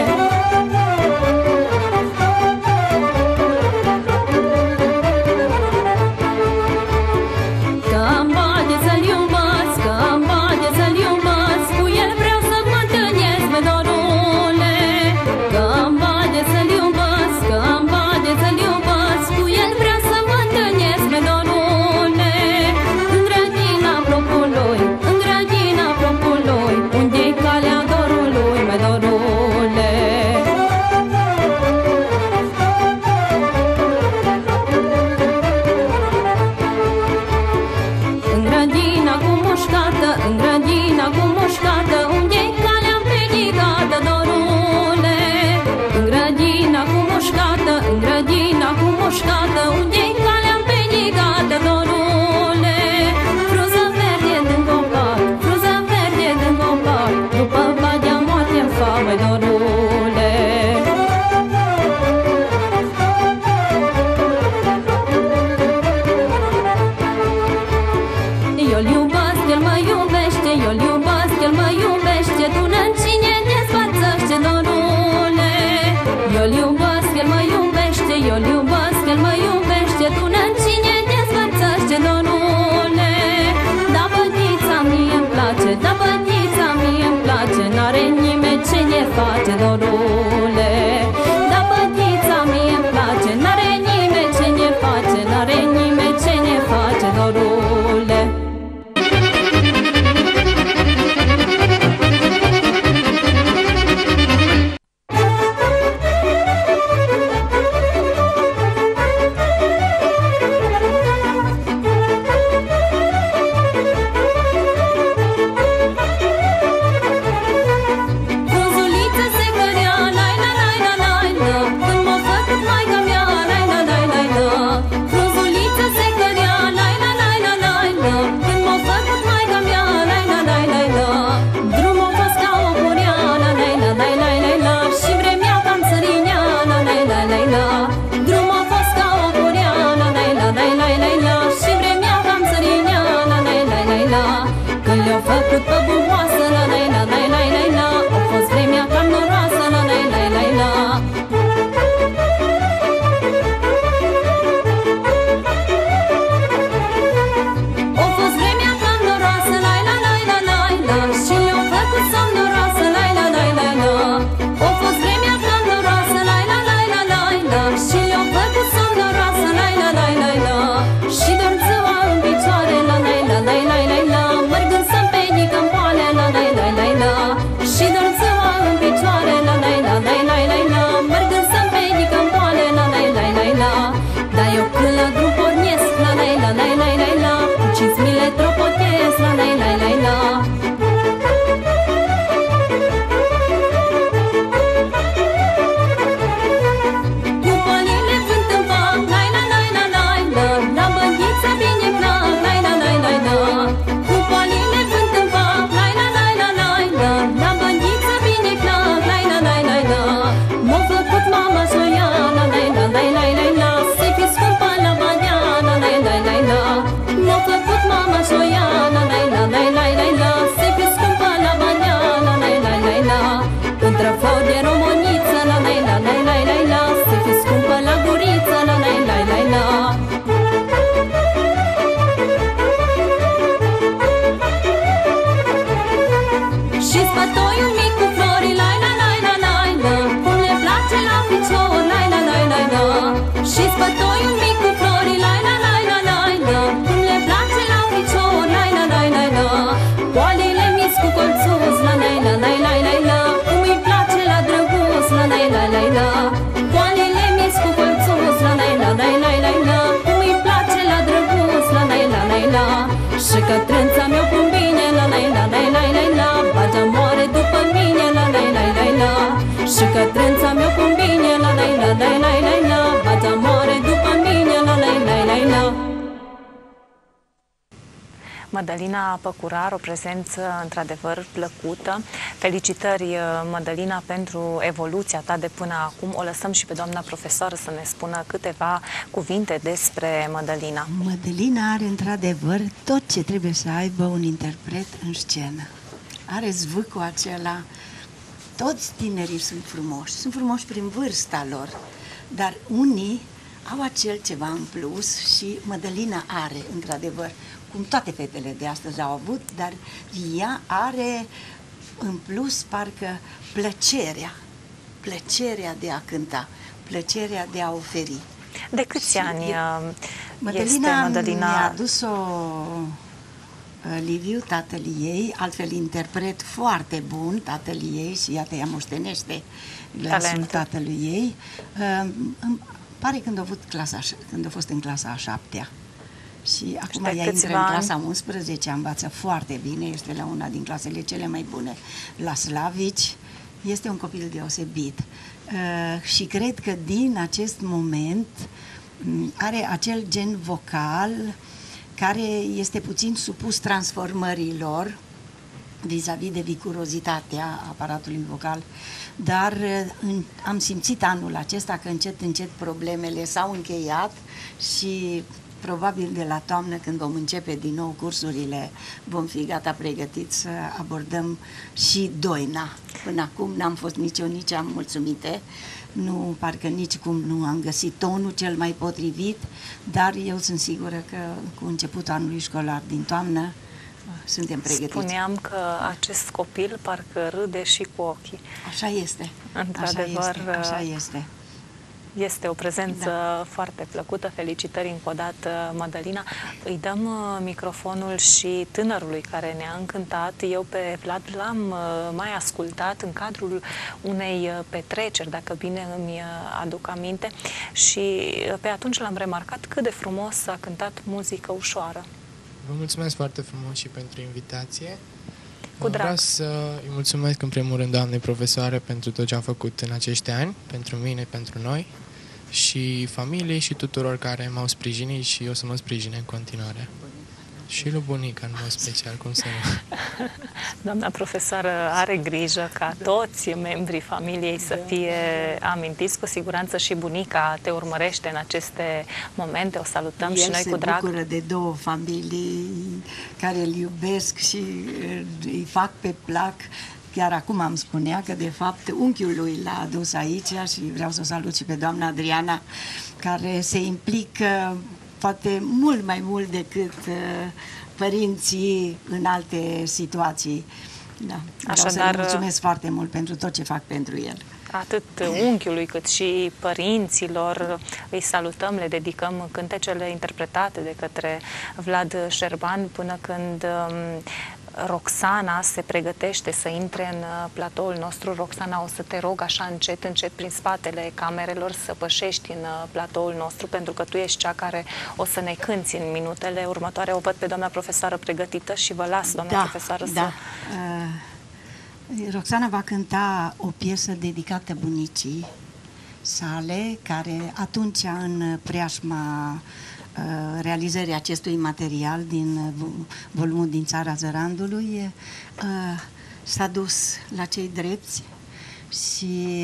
Că-mi bage să-l iubesc, că-mi bage să-l iubesc, cu el vreau să mă întâlnesc, Medorule. Că-mi bage să-l iubesc, că-mi bage să-l iubesc, cu el vreau să mă întâlnesc, Medorule. În grădina blocului, în grădina blocului, unde-i calea dorului, Medorule. În grădina cu mușcată, în grădina cu mușcată, unde-i calea împedigată, dorule. În grădina cu mușcată, în grădina cu mușcată, unde-i calea împedigată, dorule. Frunză verde din copac, frunză verde din copac, după badea moarte-mi foame, dorule. Eu-l iubesc, el mă iubește, eu-l iubesc, el mă iubește, tu n-în cine dezvățăște, dorule. Eu-l iubesc, el mă iubește, eu-l iubesc, el mă iubește, tu n-în cine dezvățăște, dorule. Da, bătița mie-mi place, da, bătița mie-mi place, n-are nimeni ce ne face, dorule. Da, bătița mie-mi place, n-are nimeni ce ne face, n-are nimeni ce ne face, dorule. Frunzuliță se cărea, lai la lai la lai la, când m-a făcut maica mea, lai la lai lai la. Frunzuliță se cărea, lai la lai la lai la, când m-a făcut maica mea, lai la lai lai la. Drumul a fost ca o burea, la lai la lai lai lai la, și vremea cam țărinea, la lai la lai la. Drumul a fost ca o burea, la lai la lai lai lai la, și vremea cam țărinea, la lai la lai la. Când le-au făcut pe buboasă, la lai la lai lai lai la, a fost vremea cam noroasă, la lai lai lai la. A fost vremea cam noroasă, lai la lai la lai la, și le-au făcut somn noroasă, lai la lai lai la. A fost vremea cam noroasă, lai la lai la lai la, și le-au făcut somn noroasă, lai la lai lai la. Și dorm ziua în picioare, la lai la lai lai lai la, mergând să-mi penică-n poale, la lai lai lai la. Și dorm ziua în picioare, la lai la lai lai lai la, mergând să-mi penică-n poale, la lai lai lai la. Dar eu când la drum pornesc, la lai la lai lai lai la, cu cinci mile tropotesc, la lai lai lai la. Cu pălile vânt în fac, lai la lai la lai la, la băghiță bine plac, lai la lai lai la. Cu pălile vânt în fac, lai la lai la lai la, la băghiță bine plac, lai la lai lai la. M-a făcut mama soia, la lai la lai lai lai la, să-i fi scumpă la badea, la lai lai lai la. M-a făcut mama soia, la lai la lai lai lai la, să-i fi scumpă la badea, la lai lai lai la. Între fau de româniță, la lai la lai lai lai la, să-i fi scumpă la guriță, la lai lai lai la. Și spătoiul mic cu flori, lai la lai la lai la, cum le place la picior, lai la lai lai la. Și spătoiul mic cu flori, lai la lai la lai la, cum le place la picior, lai la lai lai la. Poalele mici cu colțuț, la lai la lai lai lai la, cum îi place la drăguț, la lai la lai la. Poalele mici cu colțuț, la lai la lai lai lai la, cum îi place la drăguț, la lai la lai la. Și că trânța mi-o pun bine, la lai la lai lai lai la, bagea moare după mine, la lai lai lai la. Și că trânța mi-o pun bine, la lai la lai lai lai la, bagea moare după mine, la lai lai lai la. Mădălina Păcurar, o prezență într-adevăr plăcută. Felicitări, Mădălina, pentru evoluția ta de până acum. O lăsăm și pe doamna profesoară să ne spună câteva cuvinte despre Mădălina. Mădălina are într-adevăr tot ce trebuie să aibă un interpret în scenă. are zvâcul acela. Toți tinerii sunt frumoși, sunt frumoși prin vârsta lor, dar unii au acel ceva în plus și Mădălina are, într-adevăr, cum toate fetele de astăzi au avut, dar ea are în plus parcă plăcerea, plăcerea de a cânta, plăcerea de a oferi. De câți și ani e, Mădălina este Mădălina? Mi-a adus-o Liviu, tatăl ei, altfel interpret foarte bun, tatăl ei, și iată ea moștenește glasul tatălui ei. Îmi pare când a, avut clasa, când a fost în clasa a șaptea. Și acum ea intră în clasa a unsprezecea, învață foarte bine, este la una din clasele cele mai bune la Slavici. Este un copil deosebit. Uh, și cred că din acest moment are acel gen vocal care este puțin supus transformărilor vis-a-vis de vigorozitatea aparatului vocal, dar în, am simțit anul acesta că încet, încet problemele s-au încheiat și probabil de la toamnă, când vom începe din nou cursurile, vom fi gata pregătiți să abordăm și doina. Până acum n-am fost nici eu, nici am mulțumite, nu, parcă nici cum nu am găsit tonul cel mai potrivit, dar eu sunt sigură că cu începutul anului școlar din toamnă suntem pregătiți. Spuneam că acest copil parcă râde și cu ochii. Așa este. Într-adevăr, așa este. Așa este. Este o prezență da. foarte plăcută. Felicitări încă o dată, Mădălina. Îi dăm microfonul și tânărului care ne-a încântat. Eu pe Vlad l-am mai ascultat în cadrul unei petreceri, dacă bine îmi aduc aminte, și pe atunci l-am remarcat cât de frumos a cântat muzică ușoară. Vă mulțumesc foarte frumos și pentru invitație. Cu drag. Vreau să îi mulțumesc în primul rând doamnei profesoare pentru tot ce a făcut în acești ani, pentru mine, pentru noi, și familiei și tuturor care m-au sprijinit și o să mă sprijine în continuare. Și lui bunica, în mod special, cum să nu. Doamna profesoară are grijă ca toți membrii familiei să fie amintiți. Cu siguranță și bunica te urmărește în aceste momente. O salutăm El și noi cu drag. se bucură de două familii care îl iubesc și îi fac pe plac. Chiar acum am spunea că, de fapt, unchiul lui l-a adus aici și vreau să o salut și pe doamna Adriana, care se implică poate mult mai mult decât uh, părinții în alte situații. Da. Vreau să le mulțumesc foarte mult pentru tot ce fac pentru el. Atât unchiului cât și părinților îi salutăm, le dedicăm cântecele interpretate de către Vlad Șerban până când um, Roxana se pregătește să intre în platoul nostru. Roxana, o să te rog așa încet, încet prin spatele camerelor să pășești în platoul nostru, pentru că tu ești cea care o să ne cânți în minutele următoare. O văd pe doamna profesoară pregătită și vă las, doamna da, profesoară, da. să... Uh, Roxana va cânta o piesă dedicată bunicii sale, care atunci, în preajma realizării acestui material din volumul din Țara Zărandului, s-a dus la cei drepți și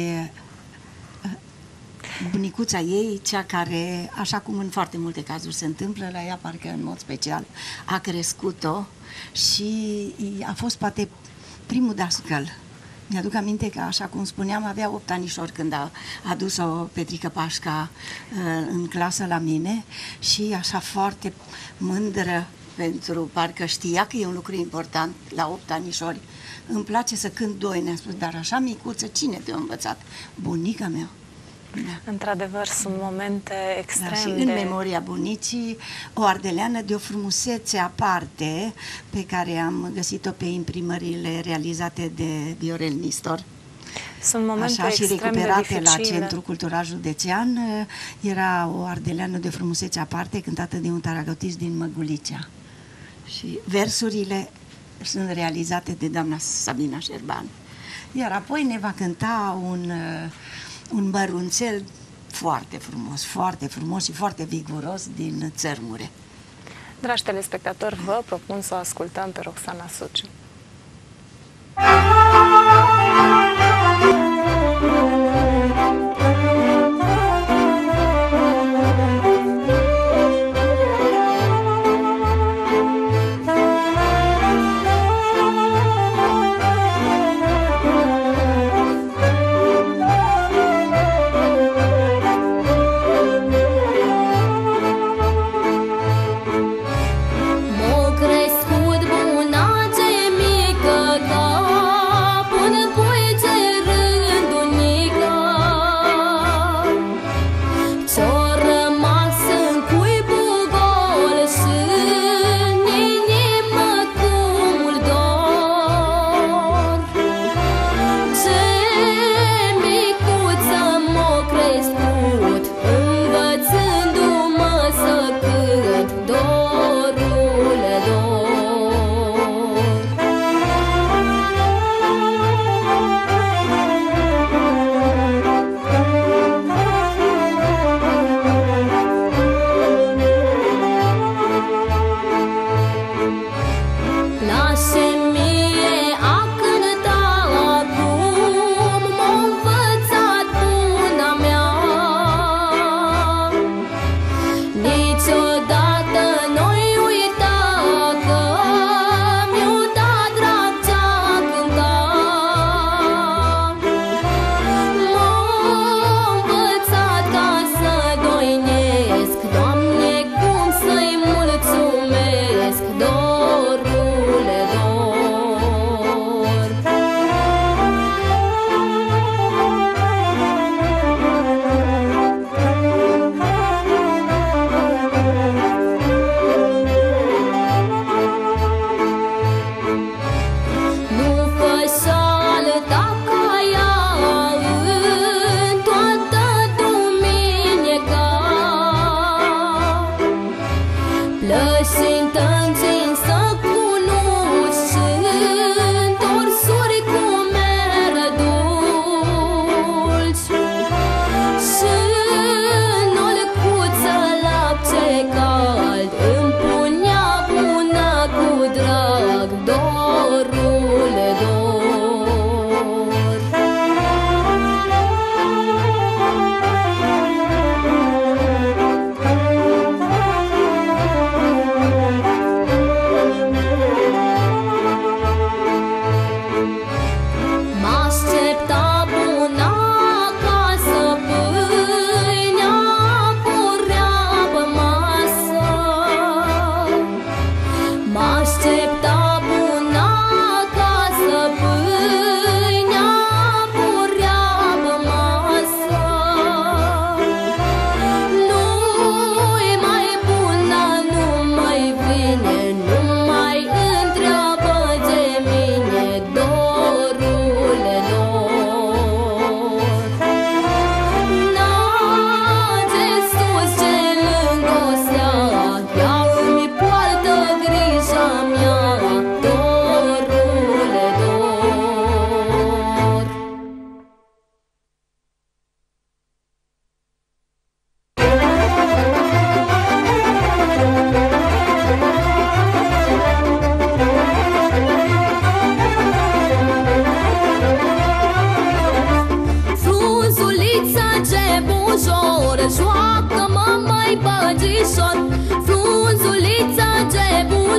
bunicuța ei, cea care, așa cum în foarte multe cazuri se întâmplă, la ea parcă în mod special a crescut-o și a fost poate primul dascăl. Mi-aduc aminte că, așa cum spuneam, avea opt anișori când a adus-o Petrică Pașca uh, în clasă la mine și așa foarte mândră, pentru parcă știa că e un lucru important la opt anișori. Îmi place să cânt doine, a spus, dar așa micuță, cine te-a învățat? Bunica mea. Da. Într-adevăr, sunt momente extrem da, și de... în memoria bunicii, o ardeleană de o frumusețe aparte, pe care am găsit-o pe imprimările realizate de Viorel Nistor. Sunt momente Așa, și extrem recuperate de la dificile. Centrul Cultural Județean. Era o ardeleană de o frumusețe aparte, cântată de un taragotist din Măgulicea. Și versurile sunt realizate de doamna Sabina Șerban. Iar apoi ne va cânta un... un mărunțel foarte frumos, foarte frumos și foarte viguros din Țărmure. Dragi telespectatori, vă propun să o ascultăm pe Roxana Suciu.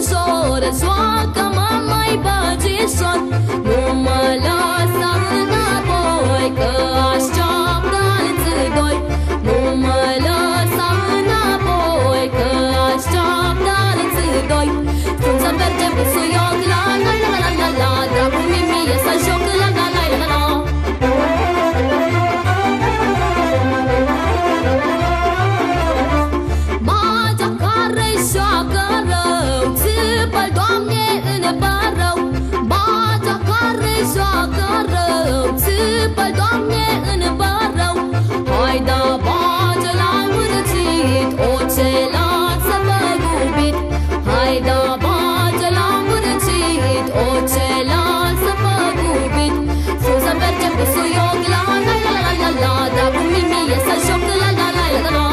ușor, joacă-mă mai băgișor. Nu mă lăsa înapoi, că așteaptă alții doi. Nu mă lăsa înapoi, că așteaptă alții doi. Frunză verde, busuioc, la la la la la la, dragul mie să joc, la la la la la. Magea care joacă rău, țipă-l, Doamne, în barău. Magea care joacă rău, țipă-l, Doamne, în barău. Hai da bage la mărăcit, o celat să vă gubit. Hai da bage la mărăcit, o celat să vă gubit. Frunză merge busuioc, la la la la la la, dragul mie să joc, la la la la la.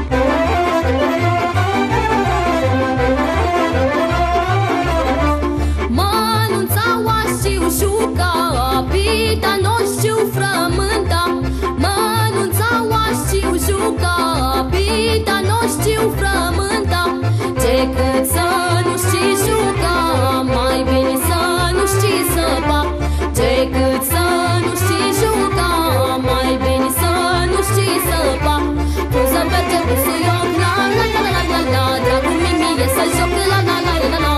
Mănunțaua știu șuca, pita nu știu frământa. Mănunțaua știu șuca, pita nu știu frământa. Decât să nu știi juca, mai bine să nu știi săpa. Decât să nu știi juca, mai bine să nu știi săpa. Frunză verde, busuioc, la la la la la la, dragul mie să joc, la la la la la.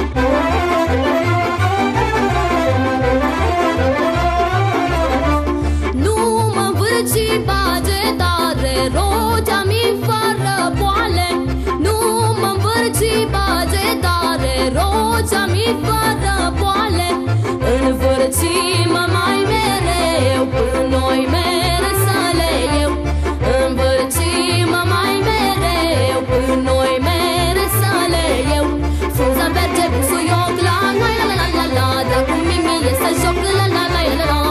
Nu mă învârci bage tare, rogea-mi fără poale. Nu mă învârci bage tare, rogea-mi fără poale. Învârci-mă mai mereu, până noi mere să le eu. Învârci-mă mai mereu, până noi mere să le eu. Frunză verde, busuioc, la la la la la la, dragul mie să joc, la la la la la.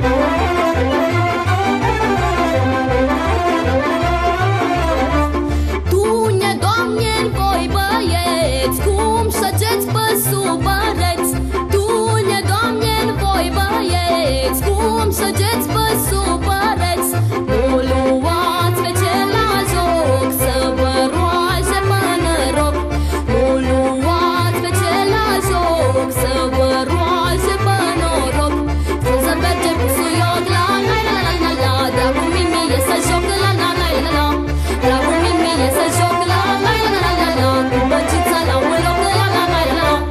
Tu-ne, Doamne-n voi băieți, cum șăgeți pe supăreți. Tu-ne, Doamne-n voi băieți, cum șăgeți pe supăreți. Nu luați pe cel la joc, să vă roage până rog. Nu luați pe cel la joc, să vă roage până rog. Frunză verde, busuioc, la la la la la la, dragul mie să joc, la la la la la. Dragul mie să joc, la la la la la la, cu băcița la un loc, la la la la la.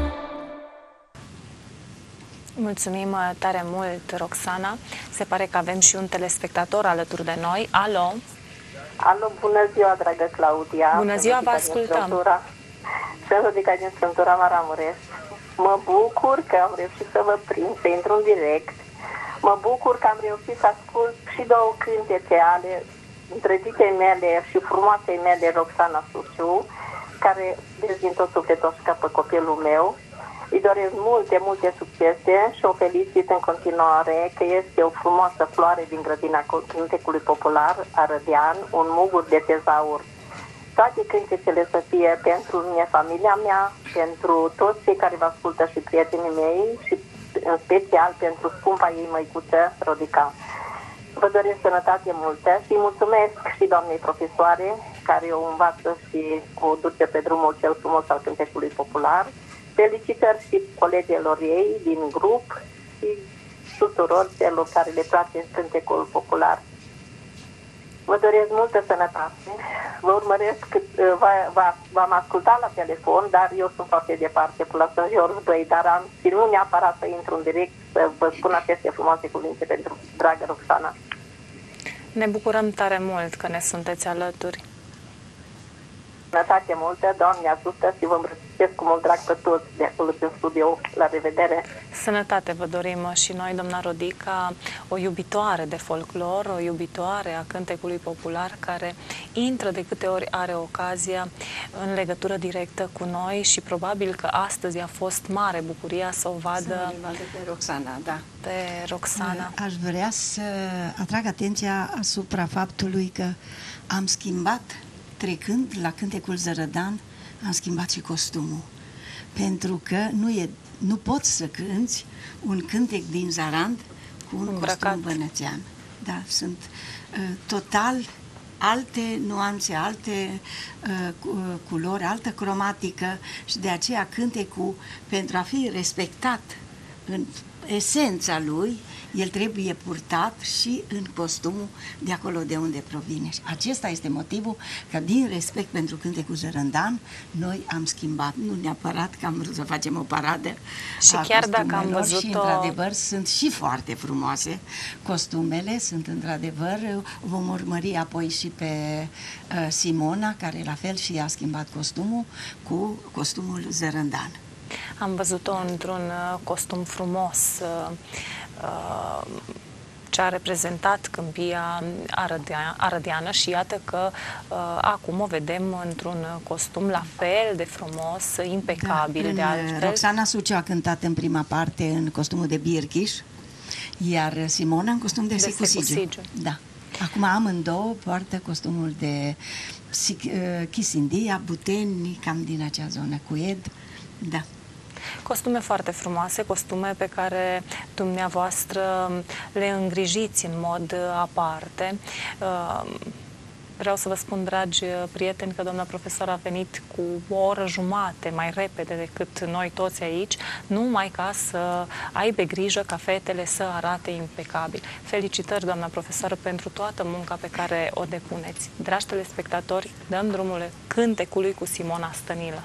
Mulțumim tare mult, Roxana. Se pare că avem și un telespectator alături de noi. Alo? Alo, bună ziua, dragă Claudia. Bună ziua, vă ascultăm. Sunt Rodica din Strâmtura Maramureș. Mă bucur că am reușit să vă prind, să intru în direct. Mă bucur că am reușit să ascult și două cântece ale îndrăgitei mele și frumoasei mele, Roxana Suciu, care deci din tot sufletul și ca pe copilul meu. Îi doresc multe, multe succese și o felicit în continuare că este o frumoasă floare din grădina cântecului popular Arădean, un mugur de tezaur. Toate cântecele să fie pentru mine, familia mea, pentru toți cei care vă ascultă și prietenii mei și în special pentru scumpa ei măicuță, Rodica. Vă doresc sănătate multă și mulțumesc și doamnei profesoare care o învață și o duce pe drumul cel frumos al cântecului popular. Felicitări și colegilor ei din grup și tuturor celor care le place cântecul popular. Vă doresc multă sănătate. Vă urmăresc, v-am ascultat la telefon, dar eu sunt foarte departe, până la Sân George doi, dar am ținut neapărat să intru în direct să vă spun aceste frumoase cuvinte pentru dragă Roxana. Ne bucurăm tare mult că ne sunteți alături. Sănătate multă, Doamne ajută și vă îmbrățișez cu mult drag pe toți de acolo din studio. La revedere! Sănătate vă dorim și noi, doamna Rodica, o iubitoare de folclor, o iubitoare a cântecului popular, care intră de câte ori are ocazia în legătură directă cu noi și probabil că astăzi a fost mare bucuria să o vadă, să vadă pe Roxana, da. Pe Roxana. Aș vrea să atrag atenția asupra faptului că am schimbat, trecând la cântecul Zărădan, am schimbat și costumul. Pentru că nu, e, nu poți să cânți un cântec din zarand cu un îmbrăcat costum bănățean. Da, sunt uh, total alte nuanțe, alte uh, culori, altă cromatică și de aceea cântecul, pentru a fi respectat în esența lui, el trebuie purtat și în costumul de acolo de unde provine. Acesta este motivul că, din respect pentru cântecul zărândan, noi am schimbat, nu neapărat că am vrut să facem o paradă și a chiar dacă am costumelor, văzut și într-adevăr sunt și foarte frumoase costumele, sunt într-adevăr, vom urmări apoi și pe uh, Simona, care la fel și a schimbat costumul cu costumul zărândan. Am văzut-o într-un uh, costum frumos, uh, uh, ce a reprezentat câmpia arădea, arădeană și iată că uh, acum o vedem într-un costum la fel de frumos, impecabil, da, de altfel. Roxana Suciu a cântat în prima parte în costumul de Birchiș, iar Simona în costum de, de Sicusigiu. Da. Acum amândouă poartă costumul de Chisindia, Buteni, cam din acea zonă, cu Ed. Da. Costume foarte frumoase, costume pe care dumneavoastră le îngrijiți în mod aparte. Vreau să vă spun, dragi prieteni, că doamna profesor a venit cu o oră jumate mai repede decât noi toți aici, numai ca să aibă grijă ca fetele să arate impecabil. Felicitări, doamna profesoară, pentru toată munca pe care o depuneți. Dragi telespectatori, dăm drumul cântecului cu Simona Stănilă.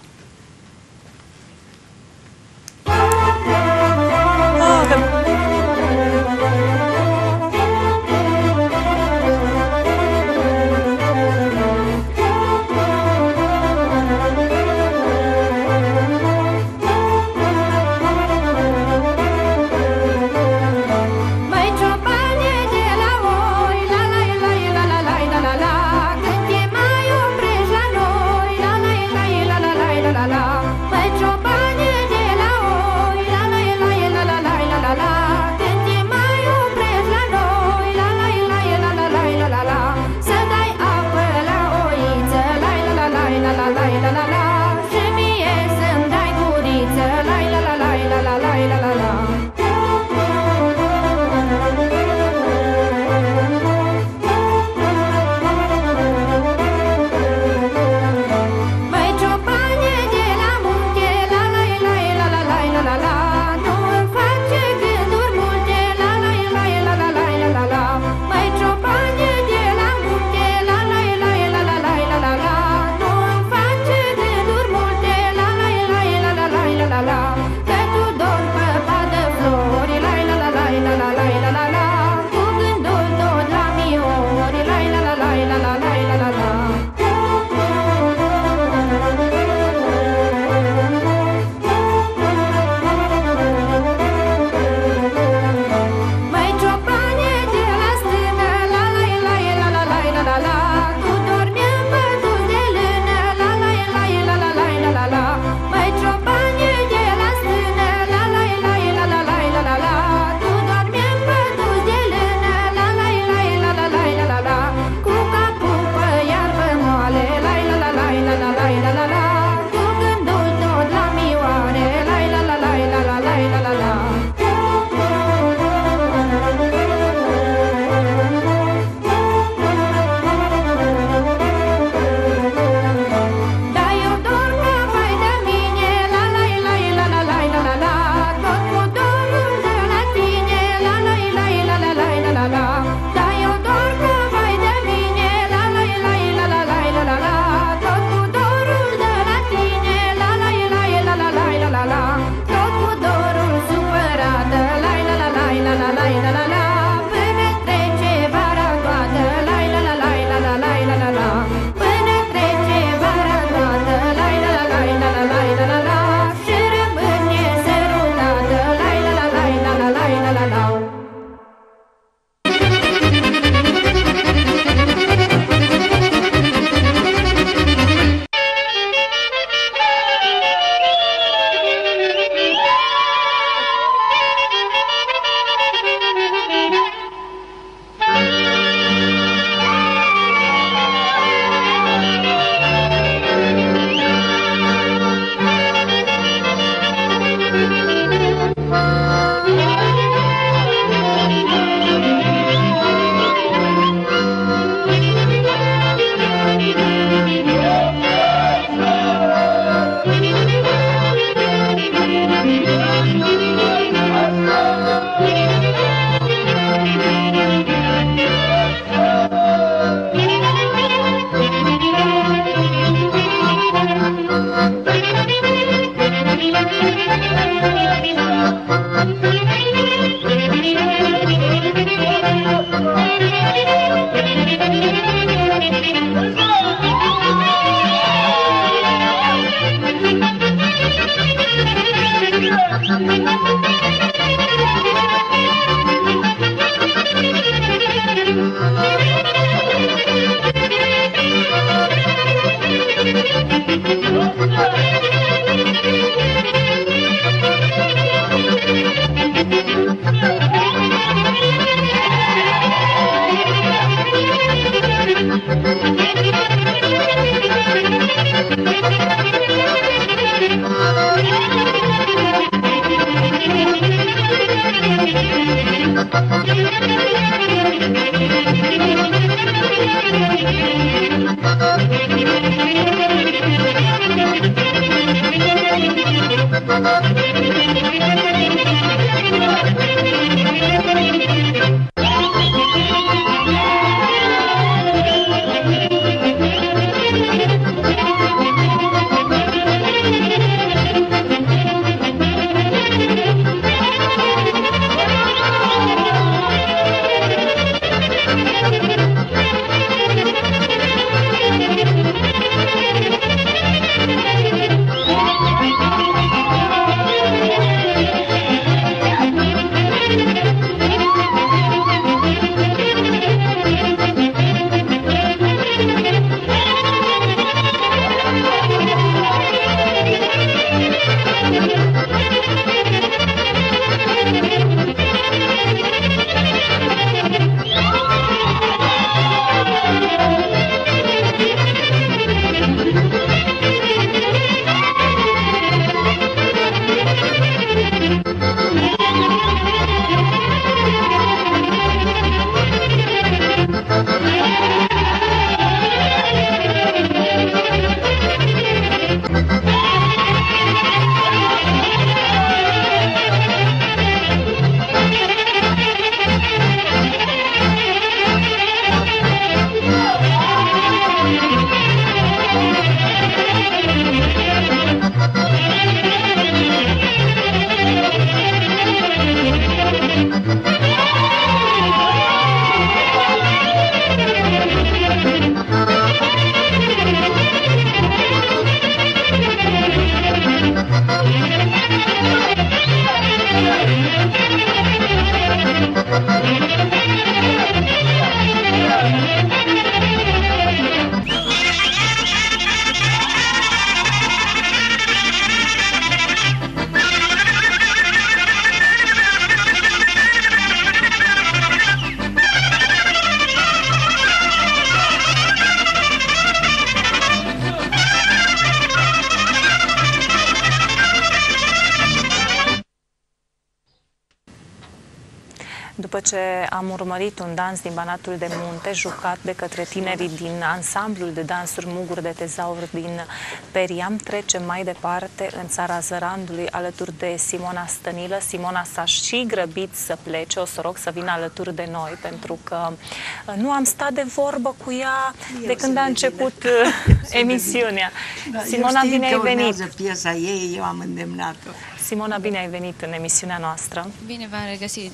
După ce am urmărit un dans din Banatul de Munte, jucat de către tinerii din ansamblul de dansuri Muguri de Tezaur din Periam, trecem mai departe în țara Zărandului alături de Simona Stănilă. Simona s-a și grăbit să plece, o să rog să vină alături de noi, pentru că nu am stat de vorbă cu ea eu de când a început emisiunea. Da, Simona, bine ai venit! Piesa ei, eu am îndemnat-o. Simona, bine ai venit în emisiunea noastră. Bine v-am regăsit.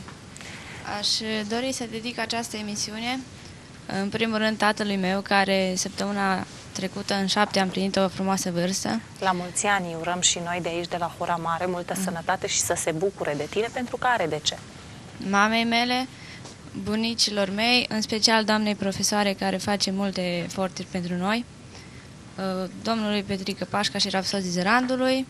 Aș dori să dedic această emisiune, în primul rând, tatălui meu, care săptămâna trecută, în șapte, a împlinit o frumoasă vârstă. La mulți ani urăm și noi de aici, de la Hura Mare, multă mm. sănătate și să se bucure de tine, pentru că are de ce. Mamei mele, bunicilor mei, în special doamnei profesoare care face multe eforturi pentru noi, domnului Petrică Pașca și Rapsodii Zărandului,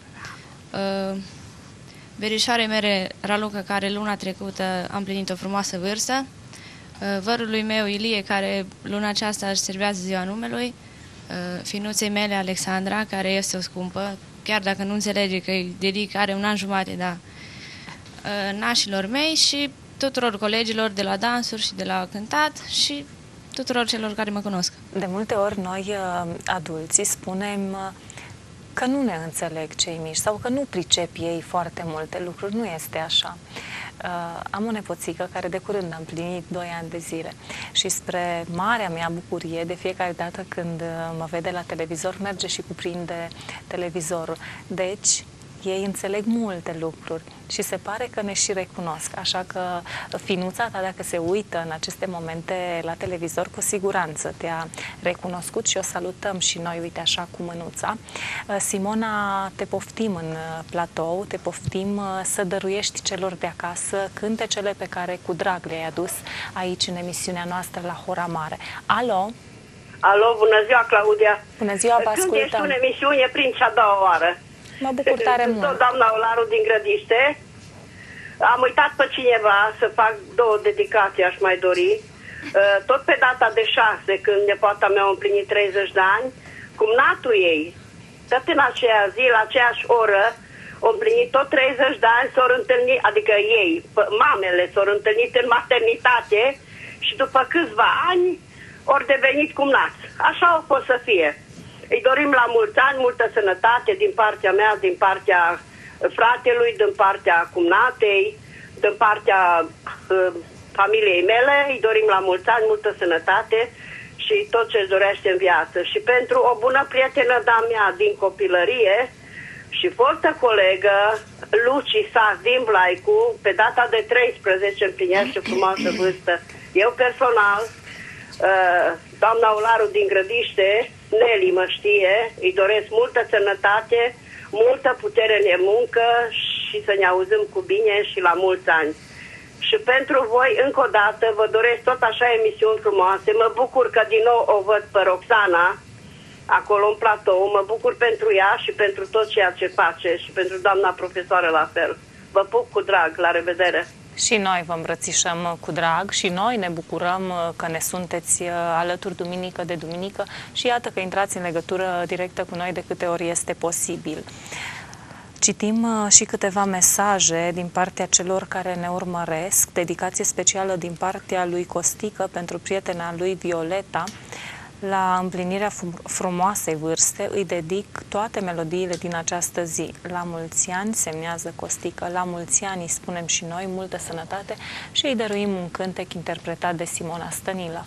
verișoarei mele, Raluca, care luna trecută a împlinit o frumoasă vârstă, vărului meu, Ilie, care luna aceasta își servează ziua numelui, finuței mele, Alexandra, care este o scumpă, chiar dacă nu înțelege că îi dedic, are un an jumate, da, nașilor mei și tuturor colegilor de la dansuri și de la cântat și tuturor celor care mă cunosc. De multe ori noi, adulții, spunem că nu ne înțeleg cei mici sau că nu pricep ei foarte multe lucruri. Nu este așa. Uh, am o nepoțică care de curând a împlinit doi ani de zile și spre marea mea bucurie, de fiecare dată când mă vede la televizor, merge și cuprinde televizorul. Deci, ei înțeleg multe lucruri și se pare că ne și recunosc. Așa că finuța ta, dacă se uită în aceste momente la televizor, cu siguranță te-a recunoscut și o salutăm și noi, uite așa, cu mânuța. Simona, te poftim în platou, te poftim să dăruiești celor de acasă cântecele pe care cu drag le-ai adus aici în emisiunea noastră la Hora Mare. Alo? Alo, bună ziua, Claudia! Bună ziua, vă Când ascultăm! ești în emisiune prin cea doua oară. Mă bucur tare Sunt mult! tot doamna Olaru din Grădiște. Am uitat pe cineva să fac două dedicații, aș mai dori. Tot pe data de șase, când nepoata mea a împlinit treizeci de ani, cumnatul ei, tot în aceea zi, la aceeași oră, au împlinit tot treizeci de ani, s-au întâlnit, adică ei, mamele, s-au întâlnit în maternitate și după câțiva ani ori devenit cumnați. Așa a fost să fie. Îi dorim la mulți ani, multă sănătate din partea mea, din partea fratelui, din partea cumnatei, din partea uh, familiei mele. Îi dorim la mulți ani, multă sănătate și tot ce-și dorește în viață. Și pentru o bună prietenă de-a mea din copilărie și fostă colegă, Luci Sas din Vlaicu, pe data de treisprezece împlinește frumoasă vârstă. Eu personal, doamna Olaru din Grădiște, Neli mă știe, îi doresc multă sănătate, multă putere de muncă și să ne auzim cu bine și la mulți ani. Și pentru voi, încă o dată, vă doresc tot așa emisiuni frumoase. Mă bucur că din nou o văd pe Roxana, acolo în platou. Mă bucur pentru ea și pentru tot ceea ce face și pentru doamna profesoară la fel. Vă pup cu drag, la revedere! Și noi vă îmbrățișăm cu drag și noi ne bucurăm că ne sunteți alături duminică de duminică și iată că intrați în legătură directă cu noi de câte ori este posibil. Citim și câteva mesaje din partea celor care ne urmăresc. Dedicație specială din partea lui Costică pentru prietena lui Violeta. La împlinirea frumoasei vârste îi dedic toate melodiile din această zi. La mulți ani, semnează Costică, la mulți ani îi spunem și noi multă sănătate și îi dăruim un cântec interpretat de Simona Stănilă.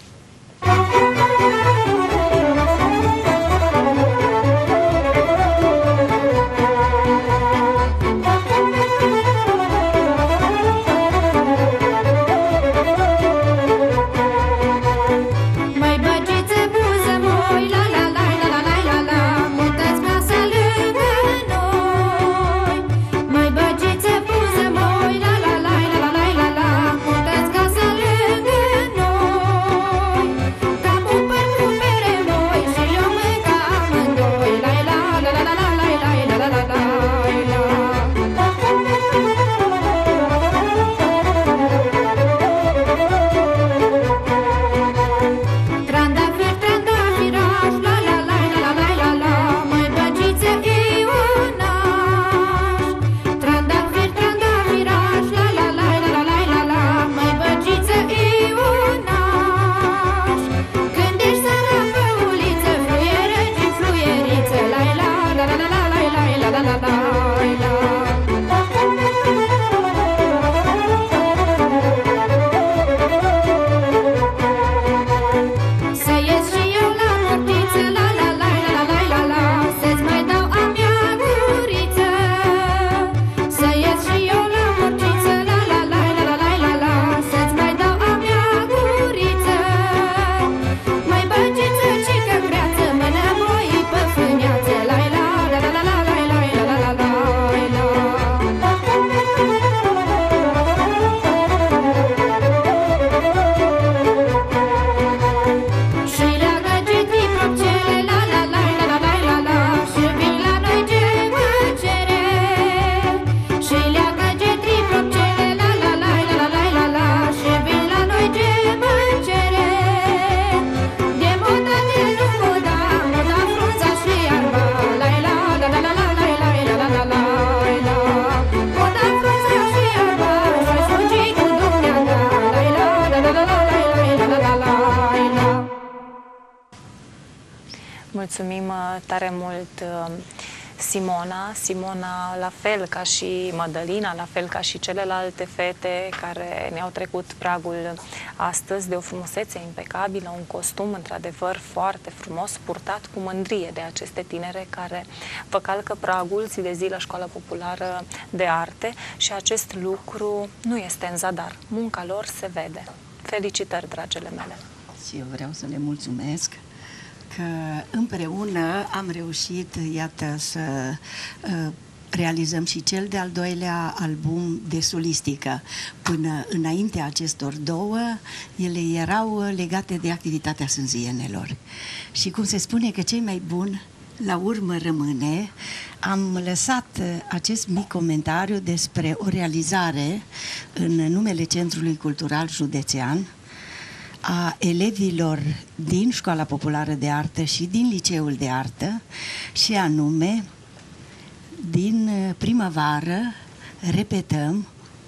Mulțumim tare mult, Simona, Simona la fel ca și Mădălina, la fel ca și celelalte fete care ne-au trecut pragul astăzi, de o frumusețe impecabilă, un costum într-adevăr foarte frumos, purtat cu mândrie de aceste tinere care vă calcă pragul zi de zi la Școala Populară de Arte și acest lucru nu este în zadar. Munca lor se vede. Felicitări, dragele mele! Și eu vreau să le mulțumesc că împreună am reușit, iată, să uh, realizăm și cel de-al doilea album de solistică. Până înaintea acestor două, ele erau legate de activitatea sânzienelor. Și cum se spune că cei mai buni la urmă rămâne, am lăsat acest mic comentariu despre o realizare în numele Centrului Cultural Județean a elevilor din Școala Populară de Artă și din Liceul de Artă, și anume, din primăvară repetăm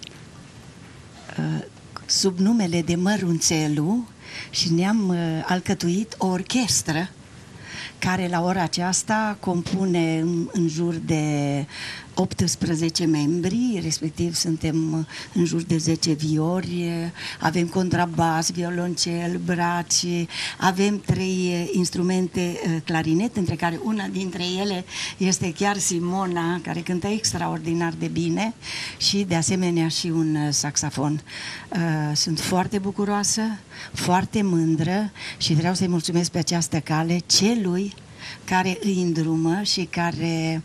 sub numele de Mărunțelu și ne-am alcătuit o orchestră care la ora aceasta compune în, în jur de optsprezece membri, respectiv suntem în jur de zece viori, avem contrabas, violoncel, braci, avem trei instrumente clarinet, între care una dintre ele este chiar Simona, care cântă extraordinar de bine, și de asemenea și un saxofon. Sunt foarte bucuroasă, foarte mândră și vreau să-i mulțumesc pe această cale celui care îi îndrumă și care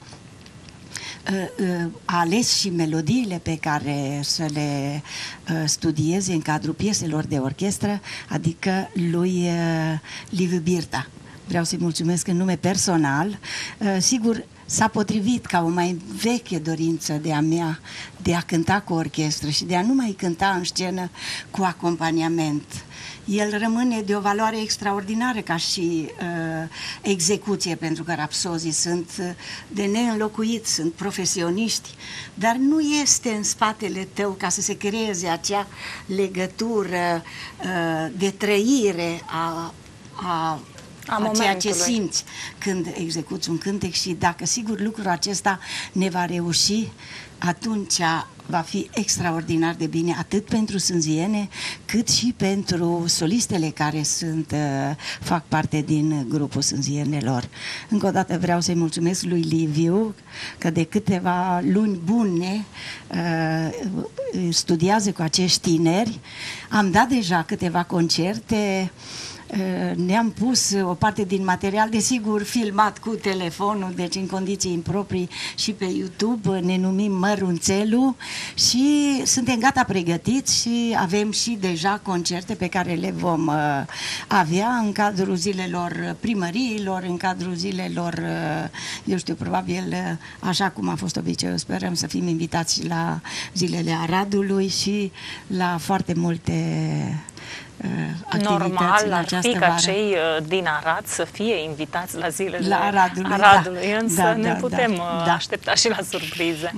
a ales și melodiile pe care să le studieze în cadrul pieselor de orchestră, adică lui Liviu Birta. Vreau să-i mulțumesc în nume personal. Sigur, s-a potrivit ca o mai veche dorință de a mea de a cânta cu orchestră și de a nu mai cânta în scenă cu acompaniament. El rămâne de o valoare extraordinară ca și uh, execuție, pentru că rapsozii sunt de neînlocuit, sunt profesioniști, dar nu este în spatele tău ca să se creeze acea legătură uh, de trăire a, a a ceea ce simți când execuți un cântec. Și dacă sigur lucrul acesta ne va reuși, atunci va fi extraordinar de bine, atât pentru sânziene, cât și pentru solistele care sunt, fac parte din grupul sânzienelor. Încă o dată vreau să-i mulțumesc lui Liviu, că de câteva luni bune studiază cu acești tineri. Am dat deja câteva concerte, ne-am pus o parte din material, desigur, filmat cu telefonul, deci în condiții improprii, și pe YouTube, ne numim Mărunțelu și suntem gata pregătiți și avem și deja concerte pe care le vom uh, avea în cadrul zilelor primăriilor, în cadrul zilelor, uh, eu știu, probabil, uh, așa cum a fost obiceiul, sperăm să fim invitați la zilele Aradului și la foarte multe normal ar fi ca cei din Arad să fie invitați la zilele la Aradului, Aradului, da, însă da, ne da, putem da, aștepta și la surprize.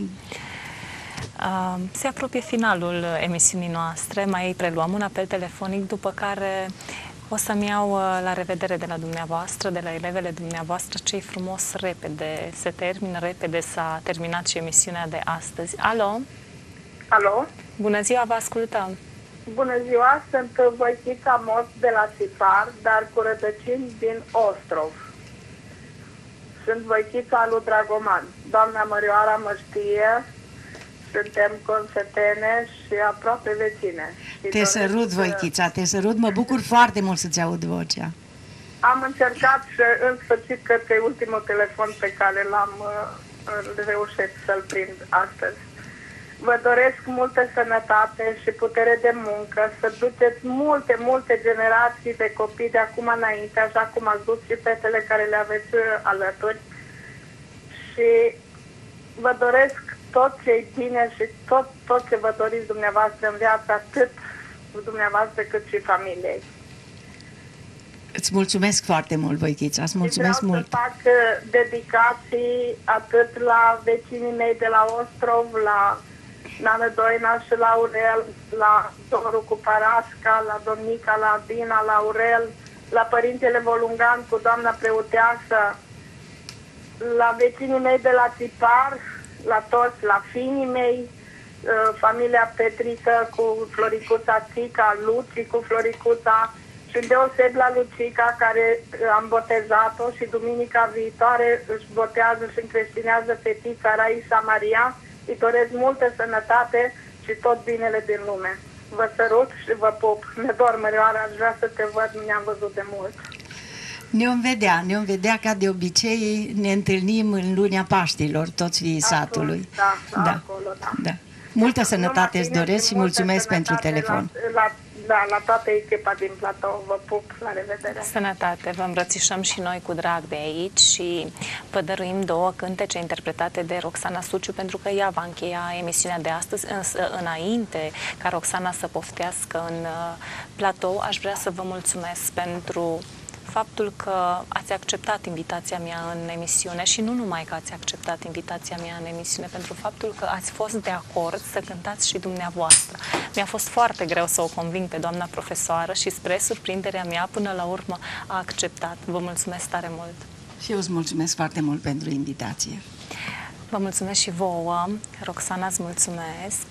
Se apropie finalul emisiunii noastre, mai preluăm un apel telefonic, după care o să-mi iau la revedere de la dumneavoastră, de la elevele dumneavoastră. Ce-i frumos, repede se termină, repede s-a terminat și emisiunea de astăzi. Alo? Alo? Bună ziua, vă ascultăm! Bună ziua, sunt Voichița Mot de la Țipar, dar cu rădăcini din Ostrov. Sunt Voichița lui Dragoman. Doamna Mărioara mă știe, suntem confetene și aproape vecine. Și te sărut, să... Voichița, te sărut, mă bucur foarte mult să-ți aud vocea. Am încercat și în sfârșit, cred că e ultimul telefon pe care l-am reușit să-l prind astăzi. Vă doresc multă sănătate și putere de muncă, să duceți multe, multe generații de copii de acum înainte, așa cum ați dus și fetele care le aveți alături. Și vă doresc tot ce-i bine și tot, tot ce vă doriți dumneavoastră în viață, atât dumneavoastră cât și familiei. Îți mulțumesc foarte mult, Voichița, îți mulțumesc vreau mult. Vreau să fac dedicații atât la vecinii mei de la Ostrov, la Nană Doina și la Aurel, la Doru cu Parasca, la Domnica, la Dina, la Aurel, la Părintele Volungan cu doamna preoteasă, la vecinii mei de la Țipar, la toți, la finii mei, familia Petrică cu Floricuța Țica, Luci cu Floricuța și deoseb la Lucica, care am botezat-o și duminica viitoare își botează și încreștinează fetița Raisa Maria. Îi doresc multă sănătate și tot binele din lume. Vă sărut și vă pup. Ne dor, Mărioara, aș vrea să te văd, nu ne-am văzut de mult. Ne-om vedea, ne-om vedea ca de obicei, ne întâlnim în lunea Paștilor, toți fiii satului. Da, da, da. acolo, da. da. Multă sănătate îți doresc și mulțumesc pentru telefon. La, la, da, la toată echipa din platou, vă pup, la revedere. Sănătate, vă îmbrățișăm și noi cu drag de aici și vă dăruim două cântece interpretate de Roxana Suciu, pentru că ea va încheia emisiunea de astăzi, însă înainte ca Roxana să poftească în platou, aș vrea să vă mulțumesc pentru faptul că ați acceptat invitația mea în emisiune și nu numai că ați acceptat invitația mea în emisiune, pentru faptul că ați fost de acord să cântați și dumneavoastră. Mi-a fost foarte greu să o conving pe doamna profesoară și spre surprinderea mea, până la urmă a acceptat. Vă mulțumesc tare mult! Și eu îți mulțumesc foarte mult pentru invitație. Vă mulțumesc și vouă. Roxana, îți mulțumesc!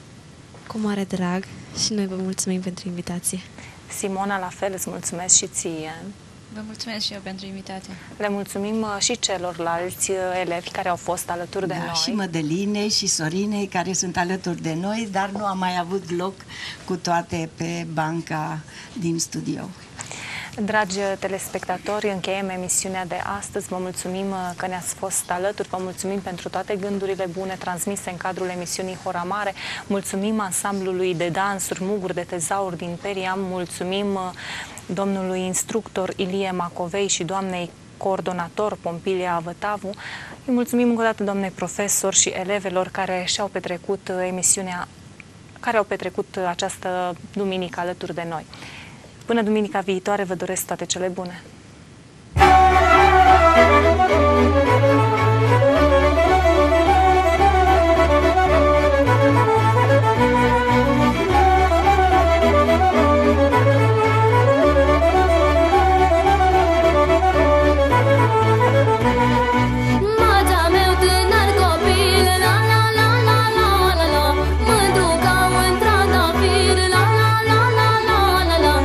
Cu mare drag și noi vă mulțumim pentru invitație. Simona, la fel, îți mulțumesc și ție. Vă mulțumesc și eu pentru invitație. Le mulțumim și celorlalți elevi care au fost alături de da, noi. Și Mădălinei și Sorinei care sunt alături de noi, dar nu am mai avut loc cu toate pe banca din studio. Dragi telespectatori, încheiem emisiunea de astăzi. Vă mulțumim că ne-ați fost alături, vă mulțumim pentru toate gândurile bune transmise în cadrul emisiunii Hora Mare. Mulțumim ansamblului de dansuri Muguri de Tezaur din Periam, mulțumim domnului instructor Ilie Macovei și doamnei coordonator Pompilia Vătavu. Îi mulțumim încă o dată doamnei profesor și elevelor care și-au petrecut emisiunea, care au petrecut această duminică alături de noi. Până duminica viitoare vă doresc toate cele bune!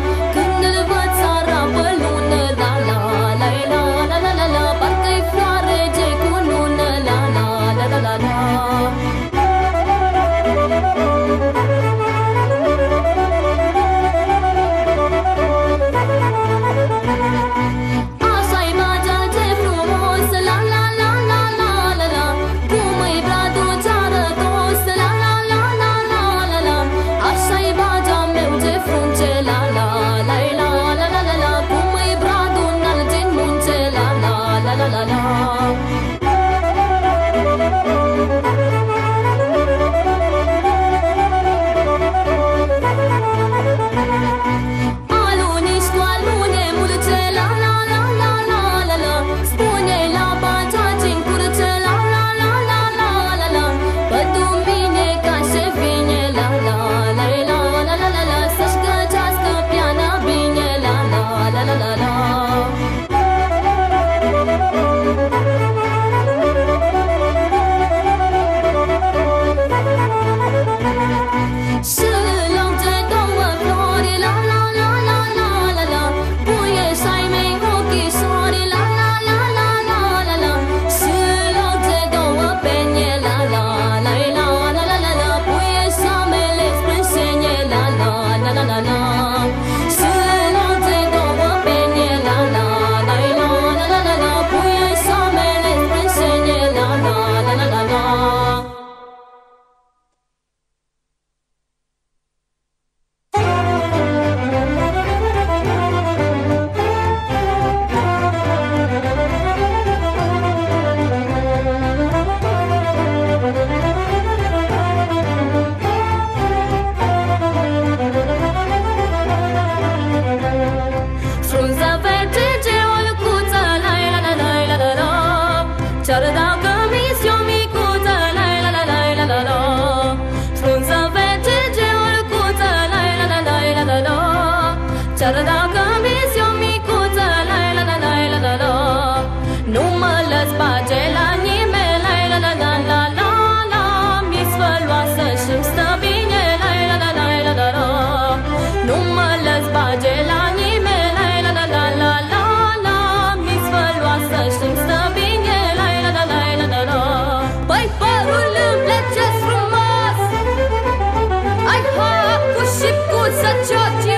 Parcă-i floare să ciot